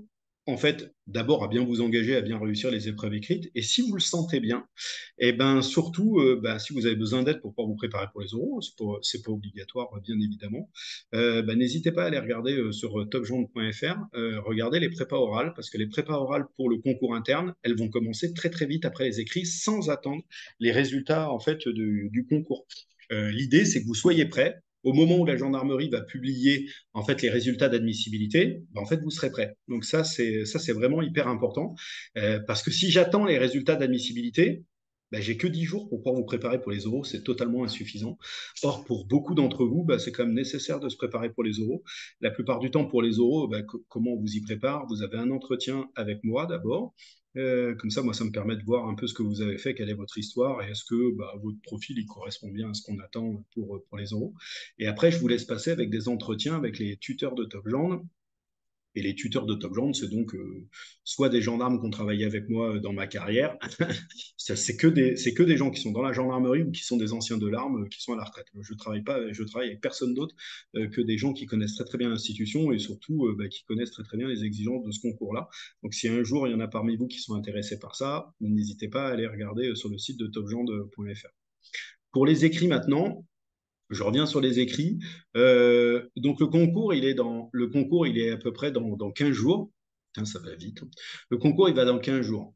Speaker 1: en fait, d'abord à bien vous engager, à bien réussir les épreuves écrites. Et si vous le sentez bien, et ben surtout, euh, bah, si vous avez besoin d'aide pour pouvoir vous préparer pour les oraux, c'est pas, c'est pas obligatoire, bien évidemment. Euh, bah, n'hésitez pas à aller regarder euh, sur topjournal point f r, euh, regardez les prépas orales, parce que les prépas orales pour le concours interne, elles vont commencer très très vite après les écrits, sans attendre les résultats en fait du, du concours. Euh, L'idée, c'est que vous soyez prêts. Au moment où la gendarmerie va publier en fait les résultats d'admissibilité, ben, en fait vous serez prêt. Donc ça c'est ça c'est vraiment hyper important euh, parce que si j'attends les résultats d'admissibilité, ben, j'ai que dix jours pour pouvoir vous préparer pour les oraux, c'est totalement insuffisant. Or pour beaucoup d'entre vous, ben, c'est quand même nécessaire de se préparer pour les oraux. La plupart du temps pour les oraux, ben, comment on vous y prépare? Vous avez un entretien avec moi d'abord. Euh, comme ça, moi, ça me permet de voir un peu ce que vous avez fait, quelle est votre histoire, et est-ce que bah, votre profil il correspond bien à ce qu'on attend pour, pour les oraux. Et après, je vous laisse passer avec des entretiens avec les tuteurs de Top Gendre. Et les tuteurs de Top Gendre, c'est donc euh, soit des gendarmes qui ont travaillé avec moi euh, dans ma carrière, c'est que des c'est que des gens qui sont dans la gendarmerie ou qui sont des anciens de l'arme, euh, qui sont à la retraite. Je travaille pas, je travaille avec personne d'autre euh, que des gens qui connaissent très très bien l'institution et surtout euh, bah, qui connaissent très très bien les exigences de ce concours-là. Donc si un jour il y en a parmi vous qui sont intéressés par ça, n'hésitez pas à aller regarder euh, sur le site de topgendre point f r. Pour les écrits maintenant, je reviens sur les écrits. Euh, donc le concours, il est dans le concours, il est à peu près dans, dans quinze jours. Tiens, ça va vite. Le concours, il va dans quinze jours.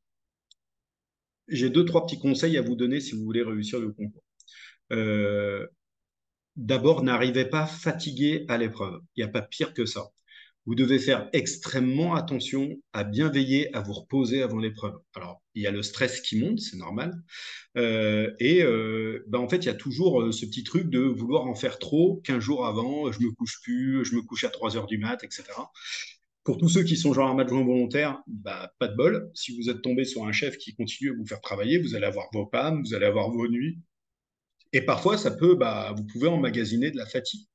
Speaker 1: J'ai deux, trois petits conseils à vous donner si vous voulez réussir le concours. Euh, D'abord, n'arrivez pas fatigué à l'épreuve. Il n'y a pas pire que ça. Vous devez faire extrêmement attention à bien veiller à vous reposer avant l'épreuve. Alors, il y a le stress qui monte, c'est normal. Euh, et euh, ben en fait, il y a toujours euh, ce petit truc de vouloir en faire trop, quinze jours avant, je me couche plus, je me couche à trois heures du mat, et cetera. Pour tous ceux qui sont genre un adjoint volontaire, bah, pas de bol. Si vous êtes tombé sur un chef qui continue à vous faire travailler, vous allez avoir vos pannes, vous allez avoir vos nuits. Et parfois, ça peut, bah, vous pouvez emmagasiner de la fatigue.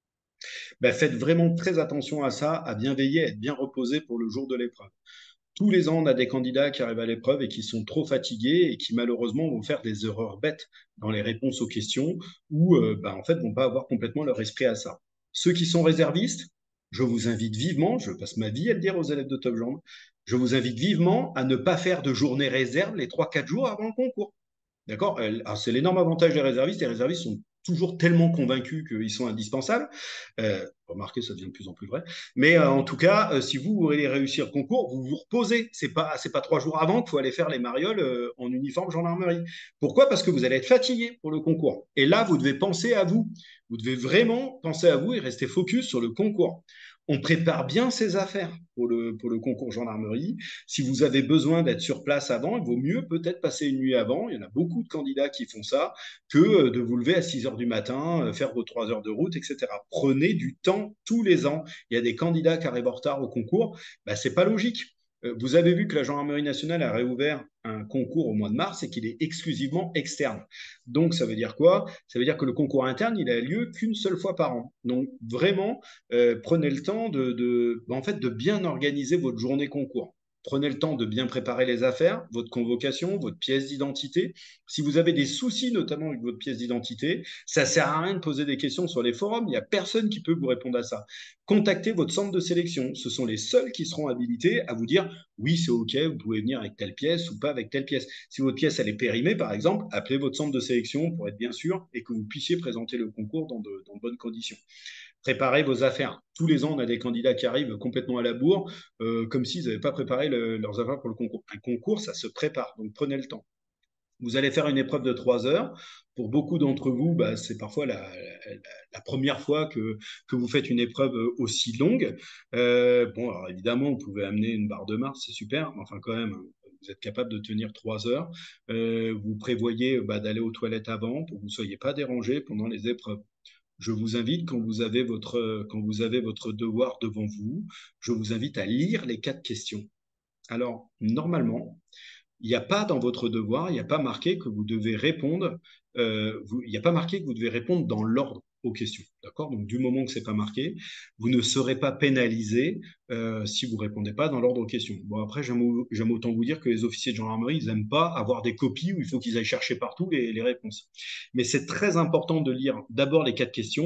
Speaker 1: Bah, faites vraiment très attention à ça, à bien veiller, à être bien reposé pour le jour de l'épreuve. Tous les ans, on a des candidats qui arrivent à l'épreuve et qui sont trop fatigués et qui malheureusement vont faire des erreurs bêtes dans les réponses aux questions ou euh, bah, en fait vont pas avoir complètement leur esprit à ça. Ceux qui sont réservistes, je vous invite vivement, je passe ma vie à le dire aux élèves de Top Jambes, je vous invite vivement à ne pas faire de journée réserve les trois quatre jours avant le concours. D'accord. Alors, c'est l'énorme avantage des réservistes. Les réservistes sont toujours tellement convaincus qu'ils sont indispensables. Euh, remarquez, ça devient de plus en plus vrai. Mais euh, en tout cas, euh, si vous voulez réussir le concours, vous vous reposez. C'est pas, c'est pas trois jours avant qu'il faut aller faire les marioles euh, en uniforme gendarmerie. Pourquoi? Parce que vous allez être fatigué pour le concours. Et là, vous devez penser à vous. Vous devez vraiment penser à vous et rester focus sur le concours. On prépare bien ses affaires pour le, pour le concours gendarmerie. Si vous avez besoin d'être sur place avant, il vaut mieux peut-être passer une nuit avant. Il y en a beaucoup de candidats qui font ça, que euh, de vous lever à six heures du matin, euh, faire vos trois heures de route, et cetera. Prenez du temps tous les ans. Il y a des candidats qui arrivent en retard au concours. Bah, c'est pas logique. Euh, Vous avez vu que la gendarmerie nationale a réouvert un concours au mois de mars et qu'il est exclusivement externe. Donc, ça veut dire quoi? Ça veut dire que le concours interne, il a lieu qu'une seule fois par an. Donc, vraiment, euh, prenez le temps de, de, en fait, de bien organiser votre journée concours. Prenez le temps de bien préparer les affaires, votre convocation, votre pièce d'identité. Si vous avez des soucis, notamment avec votre pièce d'identité, ça sert à rien de poser des questions sur les forums. Il n'y a personne qui peut vous répondre à ça. Contactez votre centre de sélection. Ce sont les seuls qui seront habilités à vous dire oui, c'est OK, vous pouvez venir avec telle pièce ou pas avec telle pièce. Si votre pièce elle est périmée, par exemple, appelez votre centre de sélection pour être bien sûr et que vous puissiez présenter le concours dans de, dans de bonnes conditions. Préparez vos affaires. Tous les ans, on a des candidats qui arrivent complètement à la bourre, euh, comme s'ils n'avaient pas préparé le- leurs affaires pour le concours. Un concours, ça se prépare, donc prenez le temps. Vous allez faire une épreuve de trois heures. Pour beaucoup d'entre vous, bah, c'est parfois la, la- la première fois que, que vous faites une épreuve aussi longue. Euh, bon, alors évidemment, vous pouvez amener une barre de Mars, c'est super, mais enfin quand même, hein, vous êtes capable de tenir trois heures. Euh, vous prévoyez bah, d'aller aux toilettes avant pour que vous ne soyez pas dérangé pendant les épreuves. Je vous invite, quand vous avez votre, quand vous avez votre devoir devant vous, je vous invite à lire les quatre questions. Alors, normalement, il n'y a pas dans votre devoir, il n'y a pas marqué que vous devez répondre, euh, vous- il n'y a pas marqué que vous devez répondre dans l'ordre aux questions. D'accord? Donc, du moment que c'est pas marqué, vous ne serez pas pénalisé euh, si vous répondez pas dans l'ordre aux questions. Bon, après, j'aime au- j'aime autant vous dire que les officiers de gendarmerie, ils n'aiment pas avoir des copies où il faut qu'ils aillent chercher partout les, les réponses. Mais c'est très important de lire d'abord les quatre questions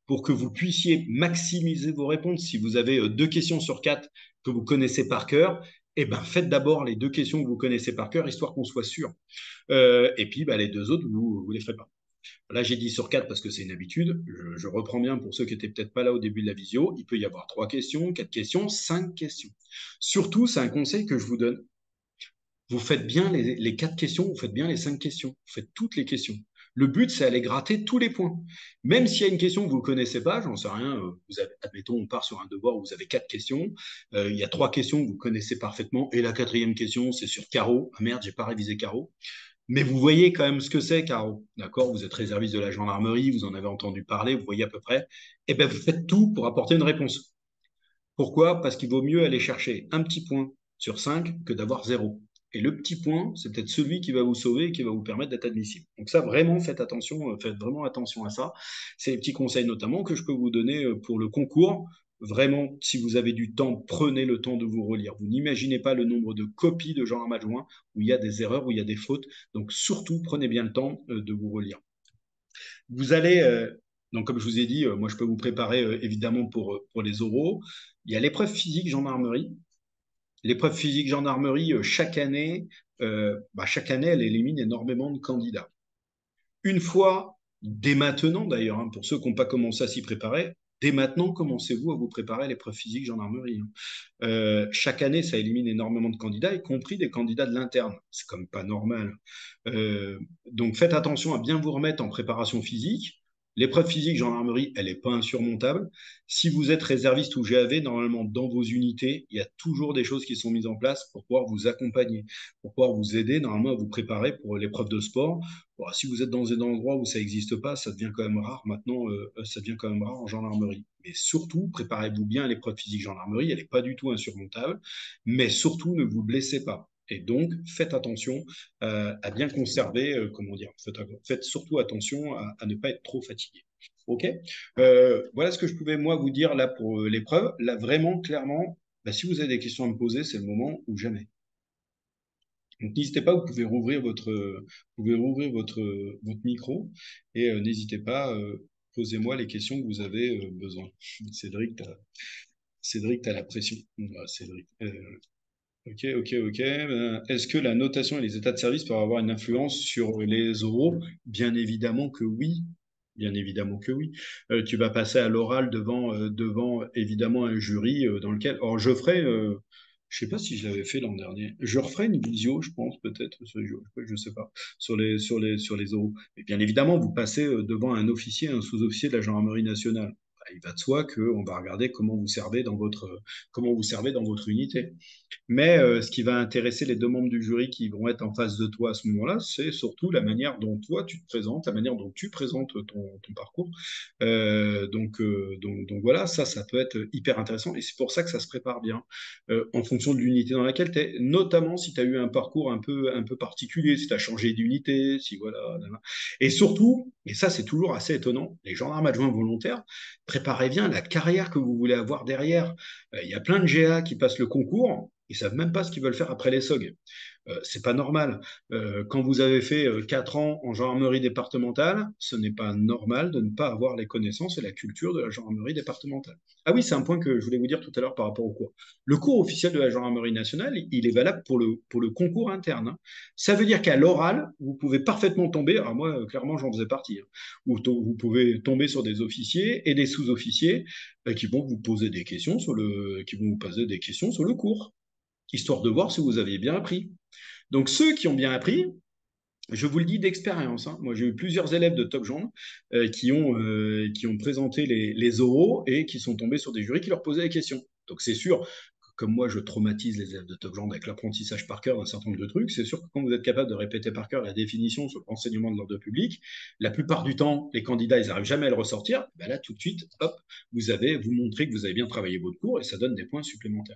Speaker 1: pour que vous puissiez maximiser vos réponses. Si vous avez euh, deux questions sur quatre que vous connaissez par cœur, eh ben, faites d'abord les deux questions que vous connaissez par cœur, histoire qu'on soit sûr. Euh, et puis, bah, les deux autres, vous ne les ferez pas. Là, j'ai dit sur quatre parce que c'est une habitude. Je, je reprends bien pour ceux qui n'étaient peut-être pas là au début de la visio. Il peut y avoir trois questions, quatre questions, cinq questions. Surtout, c'est un conseil que je vous donne. Vous faites bien les, les quatre questions, vous faites bien les cinq questions, vous faites toutes les questions. Le but, c'est aller gratter tous les points. Même s'il y a une question que vous ne connaissez pas, j'en sais rien, euh, vous avez, admettons, on part sur un devoir où vous avez quatre questions, euh, il y a trois questions que vous connaissez parfaitement, et la quatrième question, c'est sur carreau. Ah merde, j'ai pas révisé carreau. Mais vous voyez quand même ce que c'est, carreau. D'accord? Vous êtes réserviste de la gendarmerie, vous en avez entendu parler, vous voyez à peu près. Eh bien, vous faites tout pour apporter une réponse. Pourquoi? Parce qu'il vaut mieux aller chercher un petit point sur cinq que d'avoir zéro. Et le petit point, c'est peut-être celui qui va vous sauver et qui va vous permettre d'être admissible. Donc ça, vraiment, faites attention, euh, faites vraiment attention à ça. C'est les petits conseils notamment que je peux vous donner euh, pour le concours. Vraiment, si vous avez du temps, prenez le temps de vous relire. Vous n'imaginez pas le nombre de copies de gendarme adjoint où il y a des erreurs, où il y a des fautes. Donc surtout, prenez bien le temps euh, de vous relire. Vous allez, euh, donc comme je vous ai dit, euh, moi je peux vous préparer euh, évidemment pour, euh, pour les oraux. Il y a l'épreuve physique gendarmerie. L'épreuve physique gendarmerie, euh, chaque année, euh, bah, chaque année, elle élimine énormément de candidats. Une fois, dès maintenant d'ailleurs, hein, pour ceux qui n'ont pas commencé à s'y préparer, dès maintenant, commencez-vous à vous préparer à l'épreuve physique gendarmerie. Hein. Euh, chaque année, ça élimine énormément de candidats, y compris des candidats de l'interne. C'est quand même pas normal. Euh, donc faites attention à bien vous remettre en préparation physique. L'épreuve physique gendarmerie, elle n'est pas insurmontable. Si vous êtes réserviste ou G A V, normalement, dans vos unités, il y a toujours des choses qui sont mises en place pour pouvoir vous accompagner, pour pouvoir vous aider normalement à vous préparer pour l'épreuve de sport. Bon, si vous êtes dans un endroit où ça n'existe pas, ça devient quand même rare maintenant, euh, ça devient quand même rare en gendarmerie. Mais surtout, préparez-vous bien à l'épreuve physique gendarmerie, elle n'est pas du tout insurmontable, mais surtout ne vous blessez pas. Et donc, faites attention euh, à bien conserver, euh, comment dire, faites, faites surtout attention à, à, ne pas être trop fatigué. OK, euh, voilà ce que je pouvais moi vous dire là pour euh, l'épreuve. Là, vraiment, clairement, bah, si vous avez des questions à me poser, c'est le moment ou jamais. Donc n'hésitez pas, vous pouvez rouvrir votre, vous pouvez rouvrir votre, votre micro et euh, n'hésitez pas, euh, posez-moi les questions que vous avez euh, besoin. Cédric, t'as, Cédric, t'as la pression. Voilà, Cédric. Euh, ok, ok, ok. Euh, Est-ce que la notation et les états de service peuvent avoir une influence sur les oraux? Bien évidemment que oui. Bien évidemment que oui. Euh, tu vas passer à l'oral devant, euh, devant évidemment un jury euh, dans lequel. Or, je ferai. Euh, je sais pas si je l'avais fait l'an dernier. Je referai une visio, je pense peut-être. Je, je sais pas sur les sur les sur les oraux. Mais bien évidemment, vous passez euh, devant un officier, un sous-officier de la gendarmerie nationale. Bah, il va de soi qu'on va regarder comment vous servez dans votre comment vous servez dans votre unité. Mais euh, ce qui va intéresser les deux membres du jury qui vont être en face de toi à ce moment-là, c'est surtout la manière dont toi tu te présentes, la manière dont tu présentes ton, ton parcours. Euh, donc, euh, donc, donc voilà, ça, ça peut être hyper intéressant et c'est pour ça que ça se prépare bien euh, en fonction de l'unité dans laquelle tu es, notamment si tu as eu un parcours un peu, un peu particulier, si tu as changé d'unité, si voilà. Et surtout, et ça c'est toujours assez étonnant, les gendarmes adjoints volontaires, préparez bien la carrière que vous voulez avoir derrière. Il euh, y a plein de G A qui passent le concours, ils savent même pas ce qu'ils veulent faire après les S O G. Euh, c'est pas normal. Euh, quand vous avez fait euh, quatre ans en gendarmerie départementale, ce n'est pas normal de ne pas avoir les connaissances et la culture de la gendarmerie départementale. Ah oui, c'est un point que je voulais vous dire tout à l'heure par rapport au cours. Le cours officiel de la gendarmerie nationale, il est valable pour le, pour le concours interne. Hein. Ça veut dire qu'à l'oral, vous pouvez parfaitement tomber, alors moi, clairement, j'en faisais partie, hein, où vous pouvez tomber sur des officiers et des sous-officiers euh, qui vont vous poser des questions sur le, qui vont vous poser des questions sur le cours, histoire de voir si vous aviez bien appris. Donc ceux qui ont bien appris, je vous le dis d'expérience, hein, moi j'ai eu plusieurs élèves de Top Gen euh, qui, ont, euh, qui ont présenté les, les oraux et qui sont tombés sur des jurys qui leur posaient des questions. Donc c'est sûr, comme moi je traumatise les élèves de Top Gen avec l'apprentissage par cœur d'un certain nombre de trucs, c'est sûr que quand vous êtes capable de répéter par cœur la définition sur le renseignement de l'ordre public, la plupart du temps, les candidats, ils n'arrivent jamais à le ressortir. Ben là, tout de suite, hop, vous avez, vous montrez que vous avez bien travaillé votre cours et ça donne des points supplémentaires.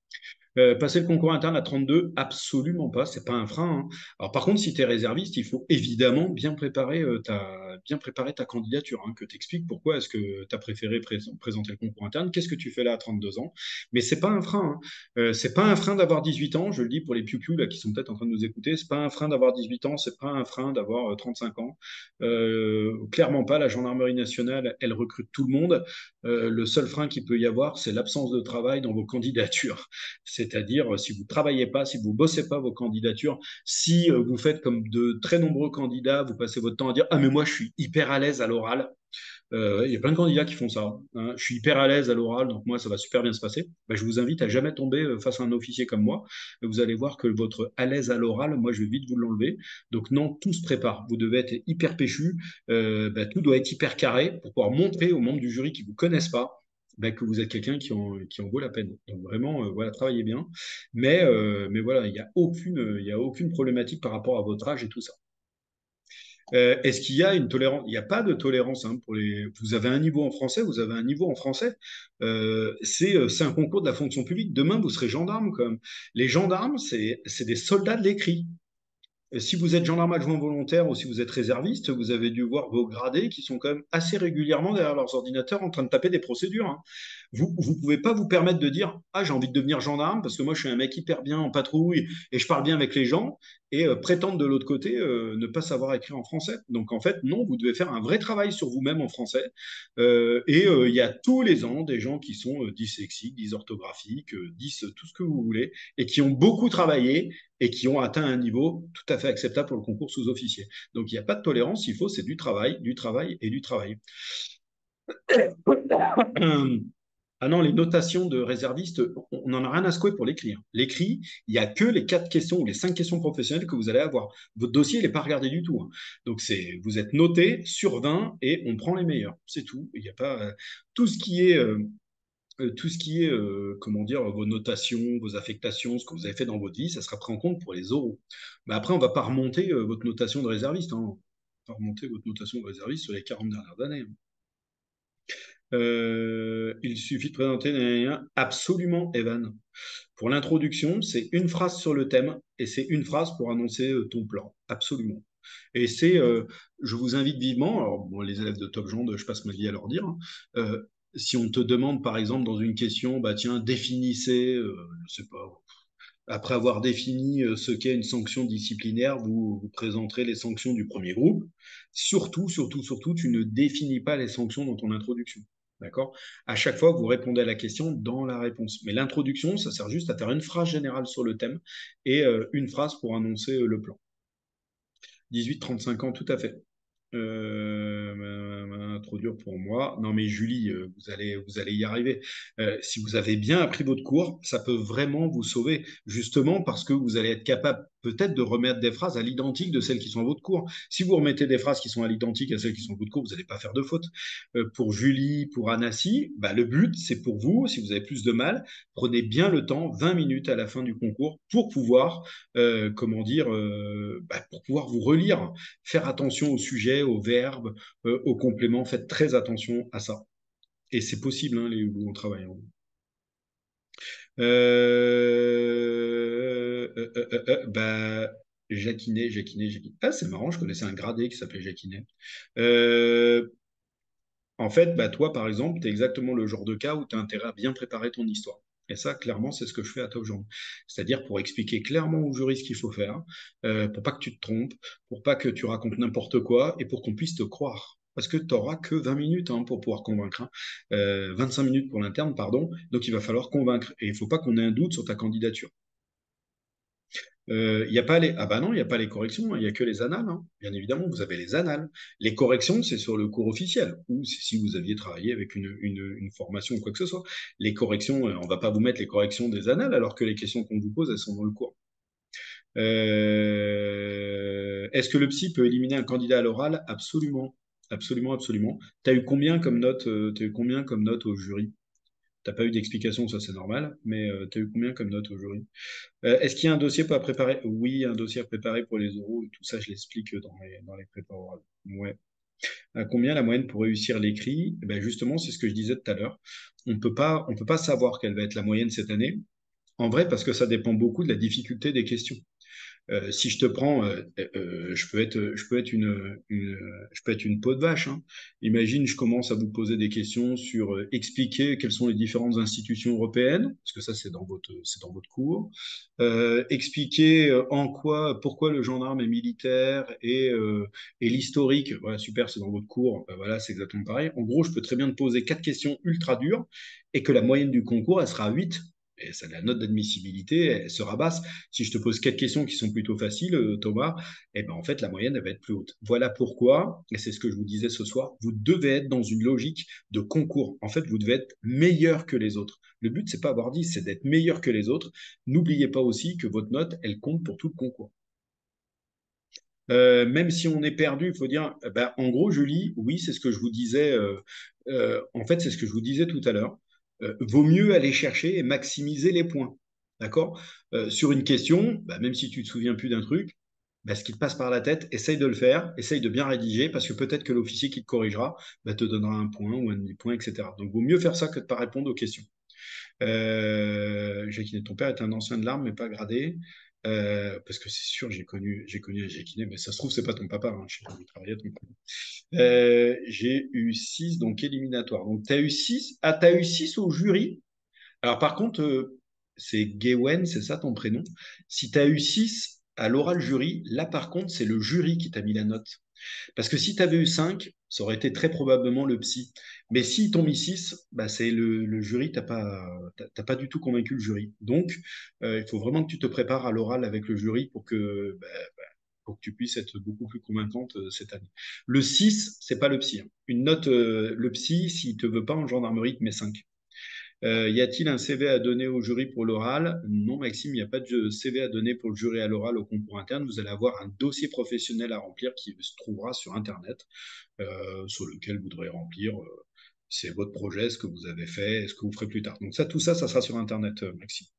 Speaker 1: Euh, passer le concours interne à trente-deux, absolument pas, c'est pas un frein. Hein. Alors par contre, si tu es réserviste, il faut évidemment bien préparer euh, ta, bien préparé ta candidature, hein, que tu expliques pourquoi est-ce que tu as préféré pré- présenter le concours interne, qu'est-ce que tu fais là à trente-deux ans. Mais c'est pas un frein. Hein. Euh, c'est pas un frein d'avoir dix-huit ans, je le dis pour les piou là qui sont peut-être en train de nous écouter, c'est pas un frein d'avoir dix-huit ans, c'est pas un frein d'avoir euh, trente-cinq ans. Euh, clairement pas, la gendarmerie nationale, elle recrute tout le monde. Euh, le seul frein qu'il peut y avoir, c'est l'absence de travail dans vos candidatures. C'est-à-dire, euh, si vous ne travaillez pas, si vous ne bossez pas vos candidatures, si euh, vous faites comme de très nombreux candidats, vous passez votre temps à dire ah mais moi je suis hyper à l'aise à l'oral. Euh, Il y a plein de candidats qui font ça. Hein. Je suis hyper à l'aise à l'oral, donc moi ça va super bien se passer. Ben, je vous invite à jamais tomber euh, face à un officier comme moi. Vous allez voir que votre à l'aise à l'oral, moi je vais vite vous l'enlever. Donc non, tout se prépare. Vous devez être hyper péchu. Euh, ben, tout doit être hyper carré pour pouvoir montrer aux membres du jury qui vous connaissent pas ben, que vous êtes quelqu'un qui en, qui en vaut la peine. Donc vraiment, euh, voilà, travaillez bien. Mais, euh, mais voilà, il n'y a aucune, il y a aucune problématique par rapport à votre âge et tout ça. Euh, est-ce qu'il y a une tolérance? Il n'y a pas de tolérance hein, pour les. Vous avez un niveau en français, vous avez un niveau en français. Euh, c'est euh, c'est un concours de la fonction publique. Demain, vous serez gendarme quand même. Les gendarmes, c'est c'est des soldats de l'écrit. Et si vous êtes gendarme adjoint volontaire ou si vous êtes réserviste, vous avez dû voir vos gradés qui sont quand même assez régulièrement derrière leurs ordinateurs en train de taper des procédures. Hein. Vous ne pouvez pas vous permettre de dire ah j'ai envie de devenir gendarme parce que moi je suis un mec hyper bien en patrouille et je parle bien avec les gens et euh, prétendre de l'autre côté euh, ne pas savoir écrire en français. Donc en fait non, vous devez faire un vrai travail sur vous-même en français. Euh, et euh, il y a tous les ans des gens qui sont euh, dyslexiques, dysorthographiques, euh, dys tout ce que vous voulez et qui ont beaucoup travaillé et qui ont atteint un niveau tout à fait acceptable pour le concours sous-officier. Donc il n'y a pas de tolérance, il faut c'est du travail, du travail et du travail. Ah non, les notations de réservistes, on n'en a rien à secouer pour l'écrit. Hein. L'écrit, il n'y a que les quatre questions ou les cinq questions professionnelles que vous allez avoir. Votre dossier, il n'est pas regardé du tout. Hein. Donc, c'est, vous êtes noté sur vingt et on prend les meilleurs. C'est tout. Il n'y a pas euh, tout ce qui est, euh, euh, tout ce qui est euh, comment dire, vos notations, vos affectations, ce que vous avez fait dans votre vie, ça sera pris en compte pour les oraux. Mais après, on ne va pas remonter euh, votre notation de réserviste. Hein. On va pas remonter votre notation de réserviste sur les quarante dernières années. Hein. Euh, il suffit de présenter absolument, Evan. Pour l'introduction, c'est une phrase sur le thème et c'est une phrase pour annoncer euh, ton plan. Absolument. Et c'est, euh, je vous invite vivement, alors bon, les élèves de Top Gend, je passe ma vie à leur dire, hein, euh, si on te demande par exemple dans une question, bah tiens, définissez, euh, je sais pas, après avoir défini euh, ce qu'est une sanction disciplinaire, vous, vous présenterez les sanctions du premier groupe. Surtout, surtout, surtout, tu ne définis pas les sanctions dans ton introduction. D'accord? À chaque fois, vous répondez à la question dans la réponse. Mais l'introduction, ça sert juste à faire une phrase générale sur le thème et euh, une phrase pour annoncer euh, le plan. dix-huit trente-cinq ans, tout à fait. Euh, trop dur pour moi. Non, mais Julie, euh, vous allez, vous allez y arriver. Euh, si vous avez bien appris votre cours, ça peut vraiment vous sauver, justement parce que vous allez être capable peut-être de remettre des phrases à l'identique de celles qui sont à votre cours. Si vous remettez des phrases qui sont à l'identique à celles qui sont à votre cours, vous n'allez pas faire de faute. Euh, pour Julie, pour Anassi, bah, le but, c'est pour vous, si vous avez plus de mal, prenez bien le temps, vingt minutes à la fin du concours, pour pouvoir, euh, comment dire, euh, bah, pour pouvoir vous relire, faire attention au sujet, aux verbes, euh, aux compléments. Faites très attention à ça. Et c'est possible, hein, les où on travaille. Hein. Euh, euh, euh, euh, euh, bah, Jacquinet, Jacquinet, Jacquinet. Ah, c'est marrant, je connaissais un gradé qui s'appelait Jacquinet. Euh, en fait, bah, toi, par exemple, tu es exactement le genre de cas où tu as intérêt à bien préparer ton histoire. Et ça, clairement, c'est ce que je fais à Top Job. C'est-à-dire pour expliquer clairement au jury ce qu'il faut faire, euh, pour pas que tu te trompes, pour pas que tu racontes n'importe quoi et pour qu'on puisse te croire. Parce que tu n'auras que vingt minutes hein, pour pouvoir convaincre. Hein. Euh, vingt-cinq minutes pour l'interne, pardon. Donc il va falloir convaincre. Et il ne faut pas qu'on ait un doute sur ta candidature. Euh, Il y a pas les... Ah bah non, il n'y a pas les corrections, hein, il n'y a que les annales. Hein. Bien évidemment, vous avez les annales. Les corrections, c'est sur le cours officiel, ou c'est si vous aviez travaillé avec une, une, une formation ou quoi que ce soit. Les corrections, euh, on ne va pas vous mettre les corrections des annales, alors que les questions qu'on vous pose, elles sont dans le cours. Euh, Est-ce que le psy peut éliminer un candidat à l'oral? Absolument. Absolument, absolument. Tu as eu combien comme note, euh, t'as eu combien comme note au jury? T'as pas eu d'explication, ça c'est normal, mais euh, tu as eu combien comme note au jury? Euh, est-ce qu'il y a un dossier à préparer? Oui, un dossier à préparer pour les oraux, et tout ça, je l'explique dans les, dans les prépas orales. Ouais. À combien la moyenne pour réussir l'écrit? Eh ben justement, c'est ce que je disais tout à l'heure. On peut pas, on peut pas savoir quelle va être la moyenne cette année. En vrai, parce que ça dépend beaucoup de la difficulté des questions. Euh, si je te prends, euh, euh, je peux être, je peux être une, une- je peux être une peau de vache, hein. Imagine, je commence à vous poser des questions sur euh, expliquer quelles sont les différentes institutions européennes, parce que ça c'est dans votre, c'est dans votre cours. Euh, expliquer euh, en quoi, pourquoi le gendarme est militaire et, euh, et l'historique. Voilà, super, c'est dans votre cours. Euh, voilà, c'est exactement pareil. En gros, je peux très bien te poser quatre questions ultra dures et que la moyenne du concours, elle sera à huit. Et ça, la note d'admissibilité, elle sera basse. Si je te pose quatre questions qui sont plutôt faciles, euh, Thomas, eh ben, en fait, la moyenne, elle va être plus haute. Voilà pourquoi, et c'est ce que je vous disais ce soir, vous devez être dans une logique de concours. En fait, vous devez être meilleur que les autres. Le but, c'est pas avoir dix, c'est d'être meilleur que les autres. N'oubliez pas aussi que votre note, elle compte pour tout le concours. Euh, même si on est perdu, il faut dire, eh ben, en gros, Julie, oui, c'est ce que je vous disais. Euh, euh, en fait, c'est ce que je vous disais tout à l'heure. Euh, vaut mieux aller chercher et maximiser les points. D'accord? Euh, sur une question, bah, même si tu te souviens plus d'un truc, bah, ce qui te passe par la tête, essaye de le faire, essaye de bien rédiger, parce que peut-être que l'officier qui te corrigera bah, te donnera un point ou un demi-point, et cetera. Donc, vaut mieux faire ça que de pas répondre aux questions. Euh, Jacquinet, ton père est un ancien de l'arme, mais pas gradé. Euh, parce que c'est sûr, j'ai connu, j'ai connu un Jacquinet, mais ça se trouve, c'est pas ton papa. Hein, je sais pas, il travaillait à ton papa. Euh, j'ai eu six donc éliminatoire. Donc, tu as eu six. Ah, tu as eu six au jury. Alors, par contre, euh, c'est Gwen, c'est ça ton prénom. Si tu as eu six à l'oral jury, là, par contre, c'est le jury qui t'a mis la note. Parce que si tu avais eu cinq, ça aurait été très probablement le psy. Mais s'ils t'ont mis six, bah c'est le, le jury, t'as pas, t'as t'as pas du tout convaincu le jury. Donc, euh, il faut vraiment que tu te prépares à l'oral avec le jury pour que, bah, bah, pour que tu puisses être beaucoup plus convaincante euh, cette année. Le six, c'est pas le psy, hein. Une note, euh, le psy, s'il te veut pas en gendarmerie, il te met cinq. Euh, y a-t-il un C V à donner au jury pour l'oral? Non, Maxime, il n'y a pas de C V à donner pour le jury à l'oral au concours interne. Vous allez avoir un dossier professionnel à remplir qui se trouvera sur Internet, euh, sur lequel vous devrez remplir euh, c'est votre projet, ce que vous avez fait, et ce que vous ferez plus tard. Donc ça, tout ça, ça sera sur Internet, euh, Maxime.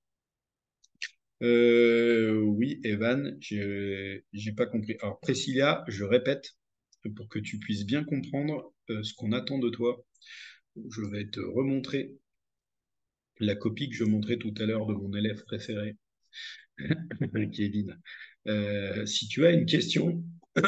Speaker 1: Euh, oui, Evan, j'ai j'ai pas compris. Alors, Priscilla, je répète, pour que tu puisses bien comprendre euh, ce qu'on attend de toi, je vais te remontrer la copie que je montrais tout à l'heure de mon élève préféré, Kevin. Euh, si tu as une question,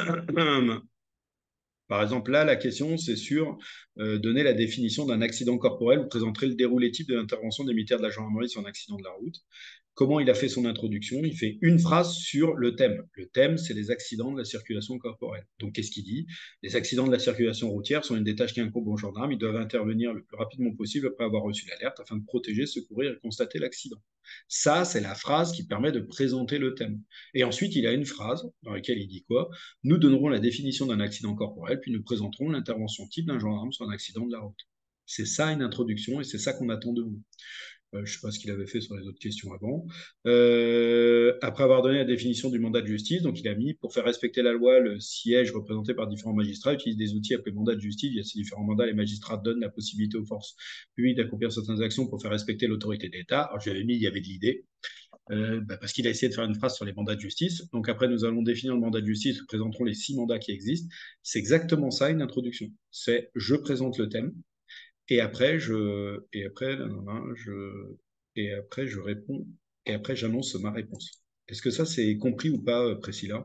Speaker 1: par exemple, là, la question, c'est sur euh, donner la définition d'un accident corporel. Vous présenterez le déroulé type de l'intervention des militaires de la gendarmerie sur un accident de la route. Comment il a fait son introduction? Il fait une phrase sur le thème. Le thème, c'est les accidents de la circulation corporelle. Donc, qu'est-ce qu'il dit? Les accidents de la circulation routière sont une des tâches qui incombent aux gendarmes. Ils doivent intervenir le plus rapidement possible après avoir reçu l'alerte afin de protéger, secourir et constater l'accident. Ça, c'est la phrase qui permet de présenter le thème. Et ensuite, il a une phrase dans laquelle il dit quoi? Nous donnerons la définition d'un accident corporel, puis nous présenterons l'intervention type d'un gendarme sur un accident de la route. C'est ça une introduction et c'est ça qu'on attend de vous. Euh, je ne sais pas ce qu'il avait fait sur les autres questions avant. Euh, après avoir donné la définition du mandat de justice, donc il a mis pour faire respecter la loi, le siège représenté par différents magistrats utilise des outils appelés mandat de justice. Via ces différents mandats, les magistrats donnent la possibilité aux forces publiques d'accomplir certaines actions pour faire respecter l'autorité d'État. Alors j'avais mis, il y avait de l'idée. Euh, bah, parce qu'il a essayé de faire une phrase sur les mandats de justice. Donc après, nous allons définir le mandat de justice, nous présenterons les six mandats qui existent. C'est exactement ça, une introduction. C'est je présente le thème, et après, je, et après, je, et après, je réponds, et après, j'annonce ma réponse. Est-ce que ça, c'est compris ou pas, Priscilla?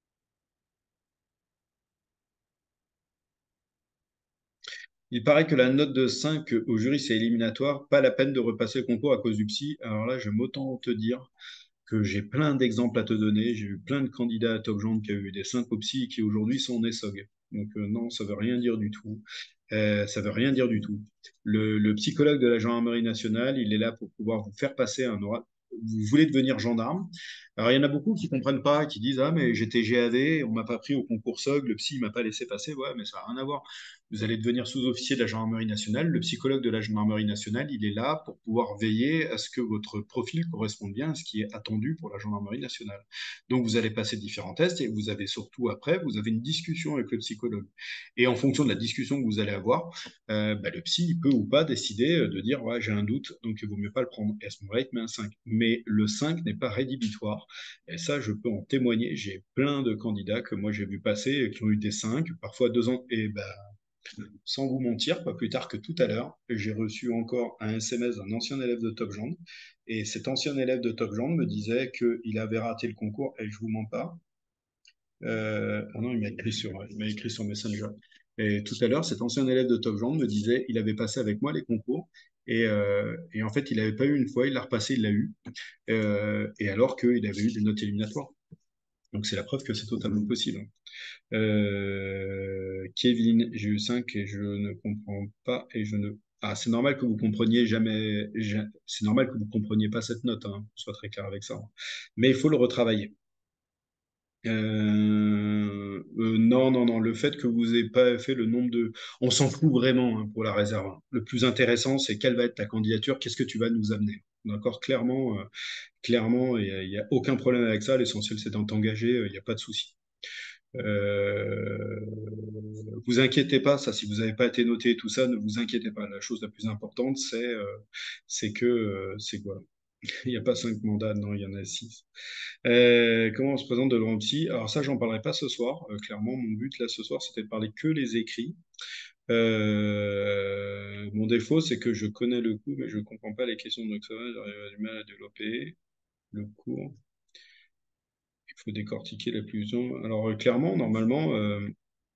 Speaker 1: Il paraît que la note de cinq au jury, c'est éliminatoire. Pas la peine de repasser le concours à cause du psy. Alors là, j'aime autant te dire que j'ai plein d'exemples à te donner. J'ai eu plein de candidats à Top Gens qui ont eu des cinq au psy et qui aujourd'hui sont en ESSOG. Donc euh, non, ça veut rien dire du tout. Euh, ça veut rien dire du tout. Le, le psychologue de la gendarmerie nationale, il est là pour pouvoir vous faire passer un oral. Vous voulez devenir gendarme. Alors, il y en a beaucoup qui comprennent pas, qui disent, ah, mais j'étais G A V, on m'a pas pris au concours S O G, le psy m'a pas laissé passer. Ouais, mais ça n'a rien à voir. Vous allez devenir sous-officier de la gendarmerie nationale. Le psychologue de la gendarmerie nationale, il est là pour pouvoir veiller à ce que votre profil corresponde bien à ce qui est attendu pour la gendarmerie nationale. Donc, vous allez passer différents tests et vous avez surtout après, vous avez une discussion avec le psychologue. Et en fonction de la discussion que vous allez avoir, euh, bah, le psy il peut ou pas décider de dire ouais, j'ai un doute, donc il vaut mieux pas le prendre. Et à ce moment-là, il te met un cinq. Mais le cinq n'est pas rédhibitoire. Et ça, je peux en témoigner. J'ai plein de candidats que moi j'ai vu passer qui ont eu des cinq, parfois deux ans. Et bah, Sans vous mentir, pas plus tard que tout à l'heure, j'ai reçu encore un S M S d'un ancien élève de Top Gendre. Et cet ancien élève de Top Gendre me disait qu'il avait raté le concours, et je vous mens pas. Euh, ah non, il m'a écrit sur, il m'a écrit sur Messenger. Et tout à l'heure, cet ancien élève de Top Gendre me disait il avait passé avec moi les concours. Et, euh, et en fait, il n'avait pas eu une fois, il l'a repassé, il l'a eu. Euh, et alors qu'il avait eu des notes éliminatoires. Donc c'est la preuve que c'est totalement possible. Euh, Kevin, j'ai eu cinq et je ne comprends pas et je ne. Ah, c'est normal que vous compreniez jamais. ja- C'est normal que vous compreniez pas cette note, hein, soit très clair avec ça. Mais il faut le retravailler. Euh, euh, non, non, non. Le fait que vous n'ayez pas fait le nombre de. On s'en fout vraiment hein, pour la réserve, hein. Le plus intéressant, c'est quelle va être ta candidature, qu'est-ce que tu vas nous amener. D'accord? Clairement, euh, clairement, il n'y a, il y a aucun problème avec ça. L'essentiel, c'est d'en t'engager, euh, il n'y a pas de souci. Euh, vous inquiétez pas, ça, si vous n'avez pas été noté, tout ça, ne vous inquiétez pas. La chose la plus importante, c'est euh, c'est que euh, c'est quoi? Il n'y a pas cinq mandats, non, il y en a six. Euh, comment on se présente devant le psy? Alors ça, j'en parlerai pas ce soir. Euh, clairement, mon but là ce soir, c'était de parler que les écrits. Euh, mon défaut, c'est que je connais le coup, mais je ne comprends pas les questions de ça. J'aurais du mal à développer le cours. Il faut décortiquer la plus. Alors euh, clairement, normalement. euh,